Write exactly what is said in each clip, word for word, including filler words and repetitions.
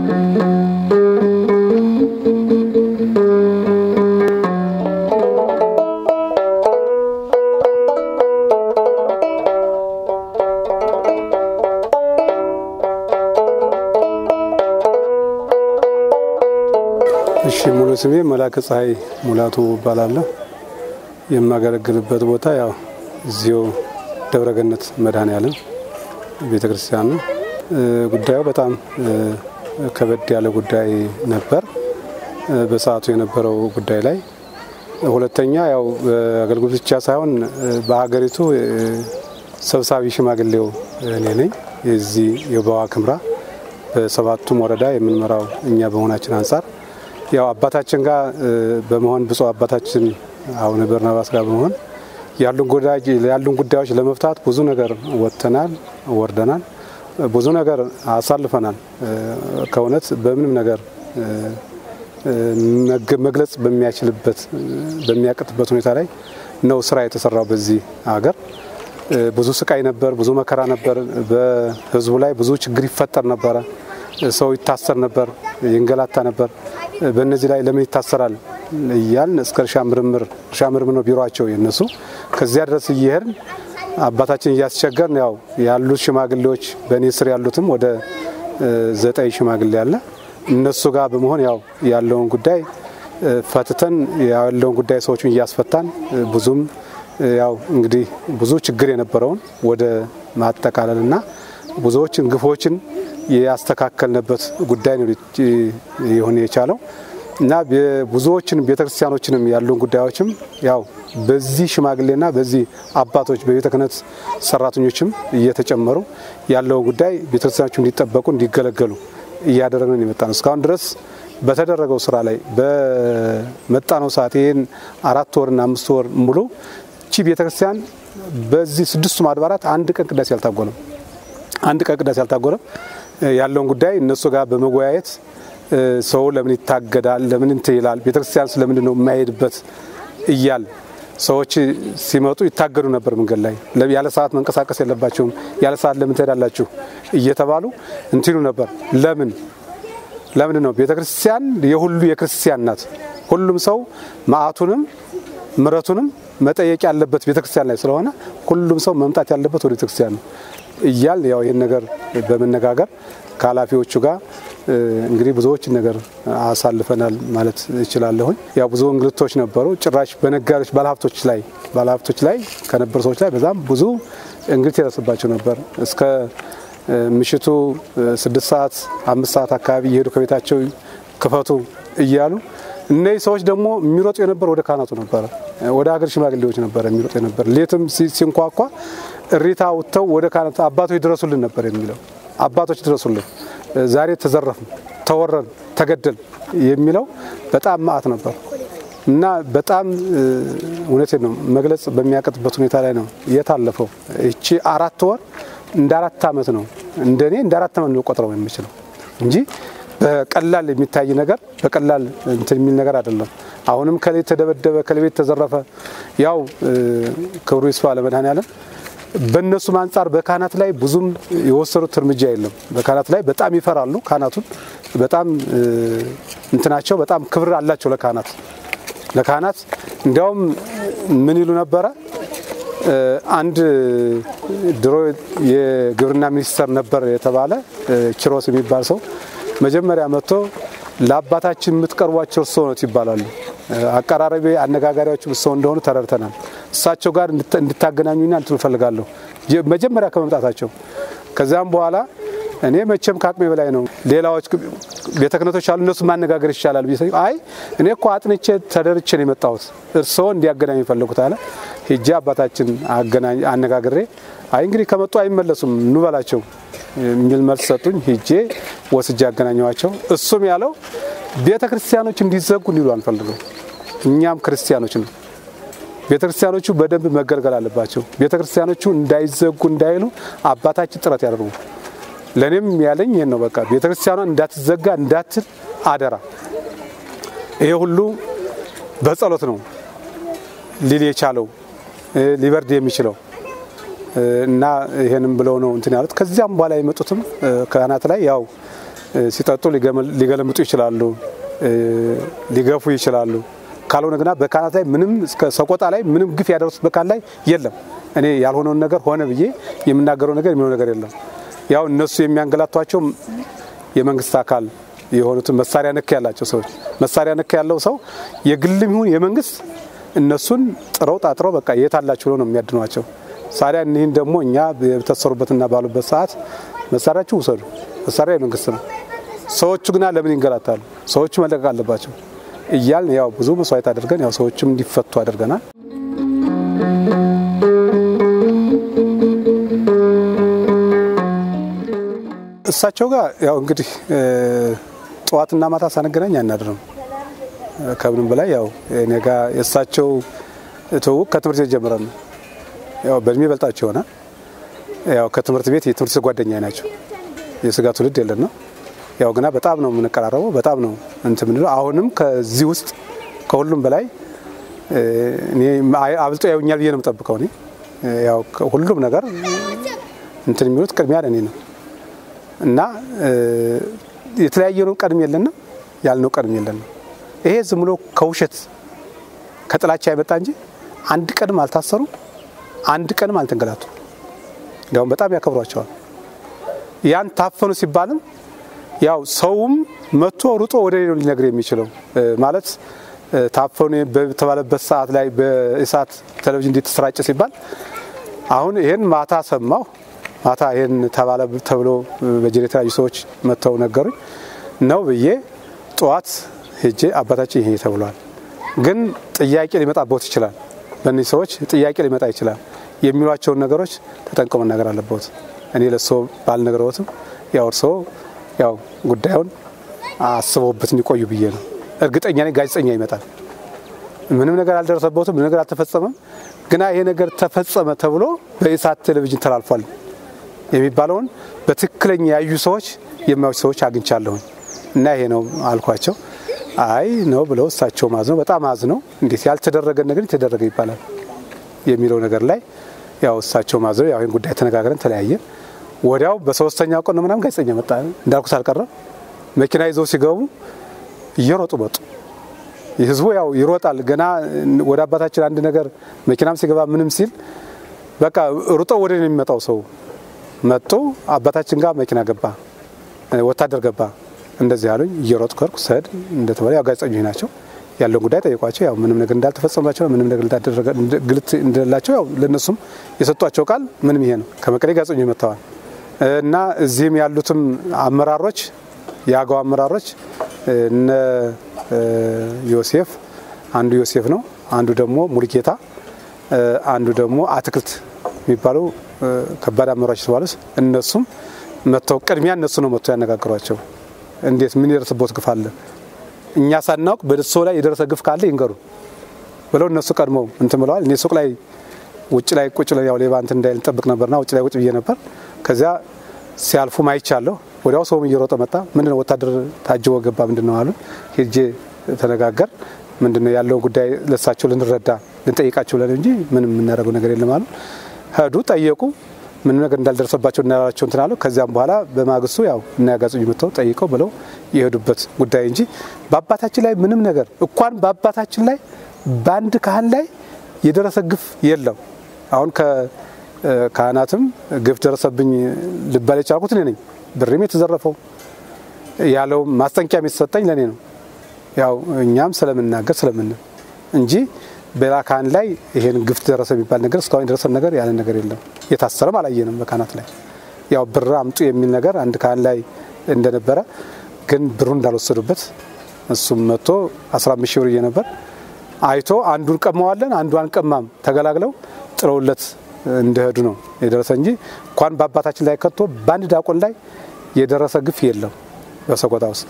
እሺ ሙሉ ስሜ መላከ ፀሐይ ሙላቱ ባላለ የማገለግልበት ቦታ ያው እዚሁ ደብረገነት መድኃኔዓለም ቤተክርስቲያን ነው። ጉዳዩ በጣም ከበድ ያለ ጉዳይ ነበር በሰዓቱ የነበረው ጉዳይ ላይ። ሁለተኛ ያው አገልግሎት ብቻ ሳይሆን በሀገሪቱ ሰብሳቢ ሽማግሌው እኔ ነኝ። እዚህ የባዋ ክምራ በሰባቱም ወረዳ የምንመራው እኛ በመሆናችን አንፃር ያው አባታችን ጋር በመሆን ብፁዕ አባታችን አቡነ በርናባስ ጋር በመሆን ያሉን ጉዳይ ያሉን ጉዳዮች ለመፍታት ብዙ ነገር ወጥተናል ወርደናል ብዙ ነገር አሳልፈናል። ከእውነት በምንም ነገር መግለጽ በሚያችልበት በሚያቀጥበት ሁኔታ ላይ ነው ስራ የተሰራው። በዚህ ሀገር ብዙ ስቃይ ነበር፣ ብዙ መከራ ነበር። በህዝቡ ላይ ብዙ ችግር ይፈጠር ነበር። ሰው ይታሰር ነበር፣ ይንገላታ ነበር። በእነዚህ ላይ ለምን ይታሰራል እያልን እስከ እርሻ ምርምር እርሻ ምርምር ነው ቢሮአቸው የነሱ ከዚያ ድረስ እየሄድን አባታችን እያስቸገርን ያው ያሉት ሽማግሌዎች በእኔ ስር ያሉትም ወደ ዘጠኝ ሽማግሌ ያለ እነሱ ጋር በመሆን ያው ያለውን ጉዳይ ፈትተን ያለውን ጉዳይ ሰዎችን እያስፈታን ብዙም ያው እንግዲህ ብዙ ችግር የነበረውን ወደ ማጠቃለልና ብዙዎችን ግፎችን ያስተካከልነበት ጉዳይ ነው ይሆን የቻለው እና ብዙዎችን ቤተክርስቲያኖችንም ያሉን ጉዳዮችም ያው በዚህ ሽማግሌና በዚህ አባቶች በቤተ ክህነት ሰራተኞችም እየተጨመሩ ያለው ጉዳይ ቤተክርስቲያኖቹ እንዲጠበቁ እንዲገለገሉ እያደረግን የመጣን እስካሁን ድረስ በተደረገው ስራ ላይ በመጣነው ሰዓቴን አራት ወርና አምስት ወር ሙሉ እቺ ቤተክርስቲያን በዚህ ስድስቱ ማድባራት አንድ ቀን ቅዳሴ ያልታጎለም አንድ ቀን ቅዳሴ ያልታጎለም ያለውን ጉዳይ እነሱ ጋር በመወያየት ሰው ለምን ይታገዳል ለምን እንት ይላል ቤተክርስቲያን ስለምን ነው የማይሄድበት እያል ሰዎች ሲመጡ ይታገዱ ነበር። መንገድ ላይ ያለ ሰዓት መንቀሳቀስ የለባቸውም ያለ ሰዓት ለምን ትሄዳላችሁ እየተባሉ እንትሉ ነበር። ለምን ለምን ነው ቤተክርስቲያን የሁሉ የክርስቲያን ናት። ሁሉም ሰው ማአቱንም ምረቱንም መጠየቅ ያለበት ቤተክርስቲያን ላይ ስለሆነ ሁሉም ሰው መምጣት ያለበት ወደ ቤተክርስቲያን ነው እያል ያው ይሄን ነገር በመነጋገር ካላፊዎቹ ጋር እንግዲህ ብዙዎች ነገር አሳልፈናል ማለት እችላለሁ። ያው ብዙ እንግልቶች ነበሩ። ጭራሽ በነጋሪዎች ባለሀብቶች ላይ ባለሀብቶች ላይ ከነበሩ ሰዎች ላይ በዛም ብዙ እንግልት ይደርስባቸው ነበር። እስከ ምሽቱ ስድስት ሰዓት አምስት ሰዓት አካባቢ ይሄዱ ከቤታቸው ክፈቱ እያሉ እነዚህ ሰዎች ደግሞ የሚሮጡ የነበር ወደ ካህናቱ ነበር፣ ወደ ሀገር ሽማግሌዎች ነበር የሚሮጡ የነበር። ሌትም ሲንኳኳ እሪታ ወጥተው ወደ ካህናቱ አባቶች ድረሱልን ነበር የሚለው። አባቶች ድረሱልን ዛሬ ተዘረፍን ተወረን ተገደል የሚለው በጣም ማአት ነበር እና በጣም እውነቴን ነው መግለጽ በሚያቀጥበት ሁኔታ ላይ ነው የታለፈው። እቺ አራት ወር እንደ አራት አመት ነው እንደኔ እንደ አራት አመት ነው ቆጥረው የሚችለው እንጂ በቀላል የሚታይ ነገር በቀላል እንትን የሚል ነገር አይደለም። አሁንም ከሌ ተደበደበ ከሌ ተዘረፈ ያው ክብሩ ይስፋ ለመድኃኔዓለም በእነሱ ማንጻር በካህናት ላይ ብዙም የወሰሩት እርምጃ የለም። በካህናት ላይ በጣም ይፈራሉ። ካህናቱን በጣም እንትናቸው በጣም ክብር አላቸው ለካህናት ለካህናት እንዲያውም ምን ይሉ ነበር አንድ ድሮ የግብርና ሚኒስተር ነበር የተባለ ኪሮስ የሚባል ሰው መጀመሪያ መጥቶ ለአባታችን የምትቀርቧቸው ሰው ነው ይባላሉ። አቀራረቤ አነጋጋሪዎች ሰው እንደሆኑ ተረድተናል። እሳቸው ጋር እንድታገናኙና እንትፈልጋለሁ መጀመሪያ ከመምጣታቸው። ከዛም በኋላ እኔ መቼም ካቅሜ በላይ ነው ሌላዎች ቤተ ክህነቶች አሉ እነሱ ማነጋገር ይችላል ቢሰይ አይ እኔ እኮ አጥንቼ ተደርቼ ነው የመጣሁት እርሶ እንዲያገናኙ ይፈልጉት አለ። ሂጂ አባታችን አገናኝ አነጋግሬ አይ እንግዲህ ከመጡ አይመለሱም እንበላቸው የሚል መልስ ሰጡኝ። ሂጄ ወስጄ አገናኘዋቸው። እሱም ያለው ቤተ ክርስቲያኖች እንዲዘጉ እንዲሉ አንፈልግም። እኛም ክርስቲያኖች ነው ቤተ ክርስቲያኖቹ በደንብ መገልገል አለባቸው። ቤተ ክርስቲያኖቹ እንዳይዘጉ እንዳይሉ አባታችን ጥረት ያደርጉ። ለኔም ያለኝ ይሄን ነው በቃ ቤተ ክርስቲያኗ እንዳትዘጋ እንዳትል አደራ። ይሄ ሁሉ በጸሎት ነው ሊል የቻለው ሊበርድ የሚችለው እና ይሄንም ብለው ነው እንትን ያሉት። ከዚያም በኋላ የመጡትም ካህናት ላይ ያው ሲጠጡ ሊገለምጡ ይችላሉ ሊገፉ ይችላሉ ካልሆነ ግና በካህናት ላይ ምንም እስከ ሰቆጣ ላይ ምንም ግፍ ያደረሱት በካህናት ላይ የለም እኔ ያልሆነውን ነገር ሆነ ብዬ የምናገረው ነገር የሚሆነው ነገር የለም ያው እነሱ የሚያንገላቷቸው የመንግስት አካል የሆኑት መሳሪያ ነክ ያላቸው ሰዎች መሳሪያ ነክ ያለው ሰው የግልም ይሁን የመንግስት እነሱን ጥረው ጣጥረው በቃ የታላችሁ ነው የሚያድኗቸው ሳሪያ እነን ደግሞ እኛ በተሰሩበትና ባሉበት ሰዓት መሳሪያችሁ ወሰዱ መሳሪያ የመንግስት ነው ሰዎቹ ግና ለምን ይንገላታሉ ሰዎቹ መለቀቅ አለባቸው እያልን ያው ብዙ መስዋዕት አድርገን ያው ሰዎችም እንዲፈቱ አድርገናል እሳቸው ጋር ያው እንግዲህ ጧትና ማታ ሳንገናኝ አናድርም ከምንም በላይ ያው እኔጋ እሳቸው ተውቅ ከትምህርት ቤት ጀምረን ያው በእድሜ በልጣቸው ሆነ ያው ከትምህርት ቤት የትምህርት ጓደኛ ናቸው የስጋ ትውልድ የለና ያው ግና በጣም ነው የምንቀራረበው በጣም ነው እንትን ምንድነው አሁንም ከዚህ ውስጥ ከሁሉም በላይ እኔ አብልጦ ያውኛል ብዬ ነው የምጠብቀው እኔ ያው ሁሉም ነገር እንትን የሚሉት ቅድሚያ ለኔ ነው እና የተለያየው ቀድም የለና ያልነው ቀድም የለና ይሄ ዝም ብሎ ከውሸት ከጥላቻ አይመጣ እንጂ አንድ ቀድም አልታሰሩ አንድ ቀንም አልተንገላቱ ያው በጣም ያከብሯቸዋል ያን ታፈኑ ሲባልም ያው ሰውም መጥቶ ሩጦ ወደ ሌላው ሊነግር የሚችለው ማለት ታፈኑ በተባለበት ሰዓት ላይ በእሳት ቴሌቪዥን እንዲተሰራጨ ሲባል አሁን ይሄን ማታ ሰማው ማታ ይሄን ተባለ ተብሎ በጀኔራል ሰዎች መተው ነገሩኝ ነው ብዬ ጧት ሄጄ አባታችን ይሄ ተብሏል ግን ጥያቄ ሊመጣበት ይችላል በእነዚህ ሰዎች ጥያቄ ሊመጣ ይችላል የሚሏቸው ነገሮች ተጠንቀው መናገር አለበት እኔ ለሰው ባልነገረውትም ያው እርሶ ያው ጉዳዩን አስበውበት እንዲቆዩ ብዬ ነው እርግጠኛ ነኝ ጋዜጠኛ ይመጣል ምንም ነገር አልደረሰበትም ምንም ነገር አልተፈጸመም ግና ይሄ ነገር ተፈጸመ ተብሎ በኢሳት ቴሌቪዥን ተላልፏል የሚባለውን በትክክለኛ ያዩ ሰዎች የማይው ሰዎች አግኝቻለሁ እና ይሄ ነው አልኳቸው አይ ነው ብለው እሳቸው ማዝነው በጣም አዝነው እንዴት ያልተደረገ ነገር ተደረገ ይባላል የሚለው ነገር ላይ ያው እሳቸው ማዝነው ያው ይሄን ጉዳይ ተነጋግረን ተለያየን ወዲያው በሶስተኛው ቀን ምናምን ጋዜጠኛ መጣ እንዳልኩት አልቀረም መኪና ይዘው ሲገቡ እየሮጡ መጡ የህዝቡ ያው ይሮጣል ገና ወደ አባታችን አንድ ነገር መኪናም ሲገባ ምንም ሲል በቃ ሩጦ ወደ እኔ የሚመጣው ሰው መጥቶ አባታችን ጋር መኪና ገባ ወታደር ገባ እንደዚህ ያሉኝ እየሮጥኩ ከርኩ ሰድ እንደተባለ ያው ጋዜጠኞች ናቸው ያለው ጉዳይ ጠይቋቸው ያው ምንም ነገር እንዳልተፈጸመባቸው ምንም ነገር እንዳደረገ ግልት እንደላቸው ያው ለነሱም የሰጧቸው ቃል ምንም ይሄ ነው ከመቀሌ ጋዜጠኞች መጣዋል እና እዚህም ያሉትም አመራሮች ያጋው አመራሮች እነ ዮሴፍ አንዱ ዮሴፍ ነው አንዱ ደግሞ ሙልጌታ አንዱ ደግሞ አትክልት የሚባሉ ከባድ አመራሮች ተባሉስ እነሱም መተው ቅድሚያ እነሱ ነው መተው ያነጋግሯቸው እንዴት ምን ይደርስቦት ግፍ አለ እኛ ሳናውቅ በደሶ ላይ የደረሰ ግፍ ካለ ይንገሩ ብለው እነሱ ቀድመው እንትን ብለዋል እኔ ሱቅ ላይ ውጭ ላይ ቁጭ ላይ ያው ሌባንት እንዳይል ተጠብቅ ነበርና ውጭ ላይ ቁጭ ብዬ ነበር ከዚያ ሲያልፉ ማይቻለሁ ወዲያው ሰውም እየሮጠ መጣ ምንድነው ወታደር ታጅቦ ገባ ምንድነው አሉ ሄጄ ተነጋገር ምንድነው ያለው ጉዳይ ለሳቸው ልንረዳ ልንጠይቃቸው ለኔ እንጂ ምንም እናረጋው ነገር የለም አሉ ሄዱ ጠየቁ ምንም ነገር እንዳልደረሰባቸው እናላቸው እንተናሉ ከዚያም በኋላ በማግስቱ ያው እና ያጋጹኝ መተው ጠይቀው ብለው የሄዱበት ጉዳይ እንጂ በአባታችን ላይ ምንም ነገር እንኳን በአባታችን ላይ ባንድ ካህን ላይ የደረሰ ግፍ የለም አሁን ከካህናትም ግፍ ደረሰብኝ ልባል የቻልኩት እኔ ነኝ ብሬም የተዘረፈው ያለው ማስጠንቀቂያ የሚሰጠኝ ለኔ ነው ያው እኛም ስለምንናገር ስለምን እንጂ በላካን ላይ ይሄን ግፍ ደረሰ የሚባል ነገር እስካሁን ደረሰ ነገር ያለ ነገር የለም የታሰረም አላየንም በካህናት ላይ ያው ብር አምጡ የሚል ነገር አንድ ካህን ላይ እንደነበረ ግን ብሩ እንዳልወሰዱበት እሱም መጥቶ አስራ አምስት ሺህ ብር እየነበር አይቶ አንዱን ቀማዋለን አንዱን ቀማም ተገላግለው ጥረውለት እንደሄዱ ነው የደረሰ እንጂ እንኳን በአባታችን ላይ ከቶ ባንድ ዳቆን ላይ የደረሰ ግፍ የለም በሰቆጣ ውስጥ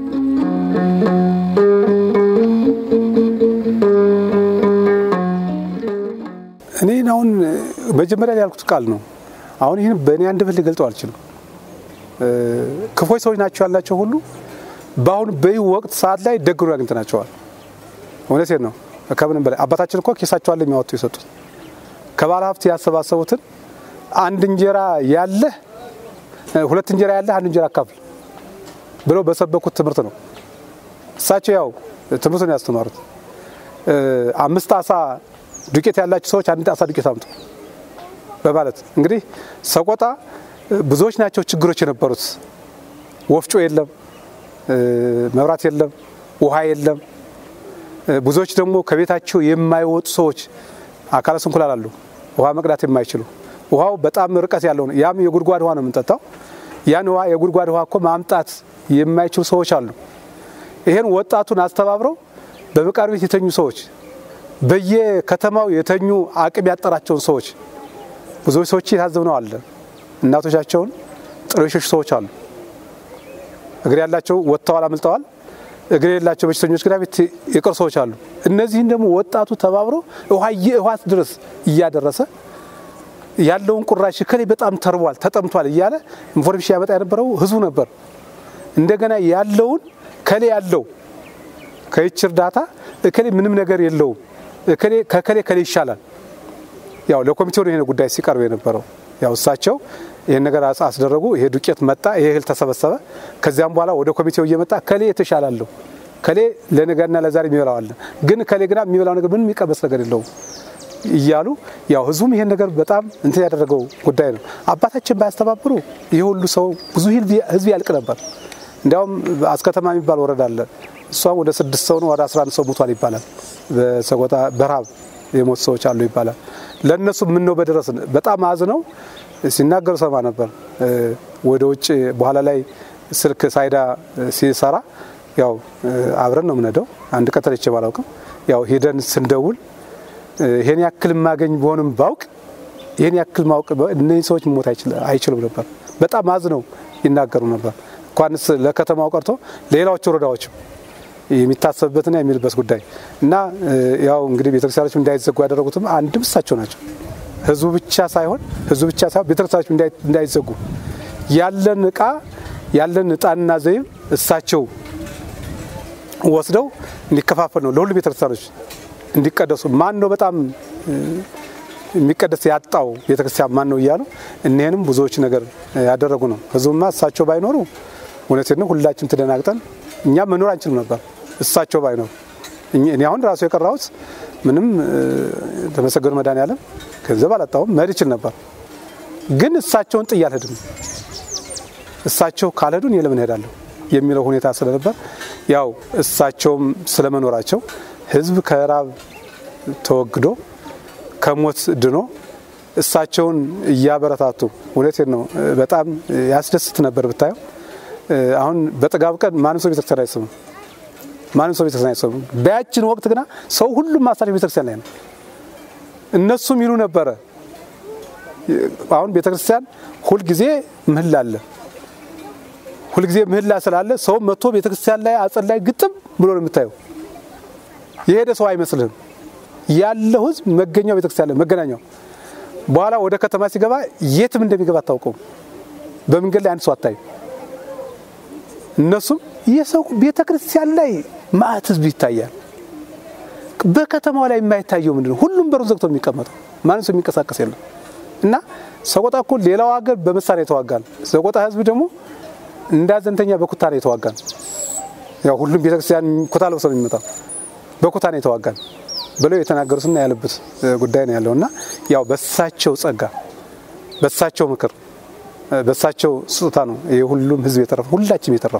እኔ አሁን መጀመሪያ ያልኩት ቃል ነው አሁን ይሄን በእኔ አንድ ብል ገልጠው አልችልም ክፎይ ሰዎች ናቸው ያላቸው ሁሉ ባሁን በይ ወቅት ሰዓት ላይ ደግሩ ያግንተናቸዋል እውነቴን ነው ከምን በላይ አባታችን እኮ ኪሳቸው አለ የሚያወጡ ይሰጡት ከባለ ሀብት ያሰባሰቡትን አንድ እንጀራ ያለ ሁለት እንጀራ ያለ አንድ እንጀራ አካፍል ብለው በሰበኩት ትምህርት ነው። እሳቸው ያው ትምህርቱን ያስተማሩት አምስት አሳ ዱቄት ያላችሁ ሰዎች አንድ አሳ ዱቄት አምጡ በማለት እንግዲህ ሰቆጣ ብዙዎች ናቸው ችግሮች የነበሩት። ወፍጮ የለም፣ መብራት የለም፣ ውሃ የለም። ብዙዎች ደግሞ ከቤታቸው የማይወጡ ሰዎች አካለ ስንኩላን አሉ፣ ውሃ መቅዳት የማይችሉ። ውሃው በጣም ርቀት ያለው ነው። ያም የጉድጓድ ውሃ ነው የምንጠጣው። ያን ውሃ የጉድጓድ ውሃ እኮ ማምጣት የማይችሉ ሰዎች አሉ። ይሄን ወጣቱን አስተባብረው በመቃር ቤት የተኙ ሰዎች፣ በየከተማው የተኙ አቅም ያጠራቸውን ሰዎች ብዙዎች ሰዎች የታዘብነው አለ። እናቶቻቸውን ጥለው የሸሹ ሰዎች አሉ። እግር ያላቸው ወጥተዋል፣ አምልጠዋል። እግር የሌላቸው በሽተኞች ግራ ቤት የቀሩ ሰዎች አሉ። እነዚህን ደግሞ ወጣቱ ተባብሮ ውሃ የውሃት ድረስ እያደረሰ ያለውን ቁራሽ ከሌ በጣም ተርቧል ተጠምቷል እያለ ኢንፎርሜሽን ያመጣ የነበረው ህዝቡ ነበር። እንደገና ያለውን ከሌ ያለው ከይች እርዳታ ከሌ ምንም ነገር የለውም ከሌ ከከሌ ከሌ ይሻላል። ያው ለኮሚቴው ነው ይሄን ጉዳይ ሲቀርብ የነበረው። ያው እሳቸው ይሄን ነገር አስደረጉ። ይሄ ዱቄት መጣ፣ ይሄ እህል ተሰበሰበ። ከዚያም በኋላ ወደ ኮሚቴው እየመጣ ከሌ የተሻላለው ከሌ ለነገና ለዛሬ የሚበላው አለ፣ ግን ከሌ ግና የሚበላው ነገር ምንም የሚቀበስ ነገር የለውም እያሉ ያው ህዝቡም ይሄን ነገር በጣም እንትን ያደረገው ጉዳይ ነው። አባታችን ባያስተባብሩ ይሄ ሁሉ ሰው ብዙ ህዝብ ያልቅ ነበር። እንዲያውም አስከተማ የሚባል ወረዳ አለ። እሷም ወደ ስድስት ሰው ነው ወደ አስራ አንድ ሰው ሞቷል ይባላል። በሰቆጣ በራብ የሞት ሰዎች አሉ ይባላል። ለነሱ ምን ነው በደረስን በጣም አዝነው ሲናገሩ ሰማ ነበር። ወደ ውጭ በኋላ ላይ ስልክ ሳይዳ ሲሰራ ያው አብረን ነው ምንደው አንድ ቀጠለች ባላውቅም ያው ሄደን ስንደውል ይሄን ያክል ማገኝ ቢሆንም ባውቅ ይሄን ያክል ማውቅ እነዚህ ሰዎች ሞት አይችሉም ነበር። በጣም አዝነው ይናገሩ ነበር። እንኳንስ ለከተማው ቀርቶ ሌላዎች ወረዳዎች የሚታሰብበትና የሚልበስ ጉዳይ እና ያው እንግዲህ ቤተክርስቲያኖች እንዳይዘጉ ያደረጉትም አንድም እሳቸው ናቸው። ህዝቡ ብቻ ሳይሆን ህዝቡ ብቻ ሳይሆን ቤተክርስቲያኖች እንዳይዘጉ ያለን ዕቃ ያለን ዕጣንና ዘይብ እሳቸው ወስደው እንዲከፋፈል ነው ለሁሉ ቤተክርስቲያኖች እንዲቀደሱ። ማን ነው በጣም የሚቀደስ ያጣው ቤተክርስቲያን ማን ነው እያሉ እነሄንም ብዙዎች ነገር ያደረጉ ነው። ህዝቡማ እሳቸው ባይኖሩ እውነቴን ነው ሁላችን ተደናግጠን እኛ መኖር አንችልም ነበር። እሳቸው ባይኖሩ እኔ አሁን ራሱ የቀራውት ምንም ተመሰገኑ መድኃኒዓለም ገንዘብ አላጣውም መሄድ ይችል ነበር። ግን እሳቸውን ጥዬ አልሄድም። እሳቸው ካልሄዱን የለምን ሄዳለሁ የሚለው ሁኔታ ስለነበር ያው እሳቸውም ስለመኖራቸው ህዝብ ከራብ ተወግዶ ከሞት ድኖ እሳቸውን እያበረታቱ እውነቴን ነው በጣም ያስደስት ነበር ብታየው። አሁን በጥጋብ ቀን ማንም ሰው ቤተክርስቲያን አይሰማም። ማንም ሰው ቤተክርስቲያን አይሰማም። በያችን ወቅት ግና ሰው ሁሉም ማሳለፍ ቤተክርስቲያን ላይ ነው። እነሱም ይሉ ነበር አሁን ቤተክርስቲያን ሁሉ ጊዜ ምህላ አለ። ሁሉ ጊዜ ምህላ ስላለ ሰው መጥቶ ቤተክርስቲያን ላይ አጸድ ላይ ግጥም ብሎ ነው የምታየው። የሄደ ሰው አይመስልም። ያለው ህዝብ መገኛው ቤተክርስቲያን ላይ መገናኛው። በኋላ ወደ ከተማ ሲገባ የትም እንደሚገባ ታውቀው። በመንገድ ላይ አንድ ሰው አታይ። እነሱም የሰው ቤተክርስቲያን ላይ ማአት ህዝብ ይታያል። በከተማው ላይ የማይታየው ምንድነው? ሁሉም በሩን ዘግቶ የሚቀመጠው ማንም ሰው የሚንቀሳቀስ የለም። እና ሰቆጣ እኮ ሌላው ሀገር በመሳሪያ የተዋጋል። ሰቆጣ ህዝብ ደግሞ እንዳዘንተኛ በኩታ ነው የተዋጋል። ያው ሁሉም ቤተክርስቲያን ኩታ ለብሰው ነው የሚመጣው። በኩታ ነው የተዋጋል ብለው የተናገሩትና ያለበት ጉዳይ ነው ያለውና ያው በሳቸው ጸጋ በሳቸው ምክር በሳቸው ስጦታ ነው የሁሉም ህዝብ የተረፈ ሁላችንም የተረፈ።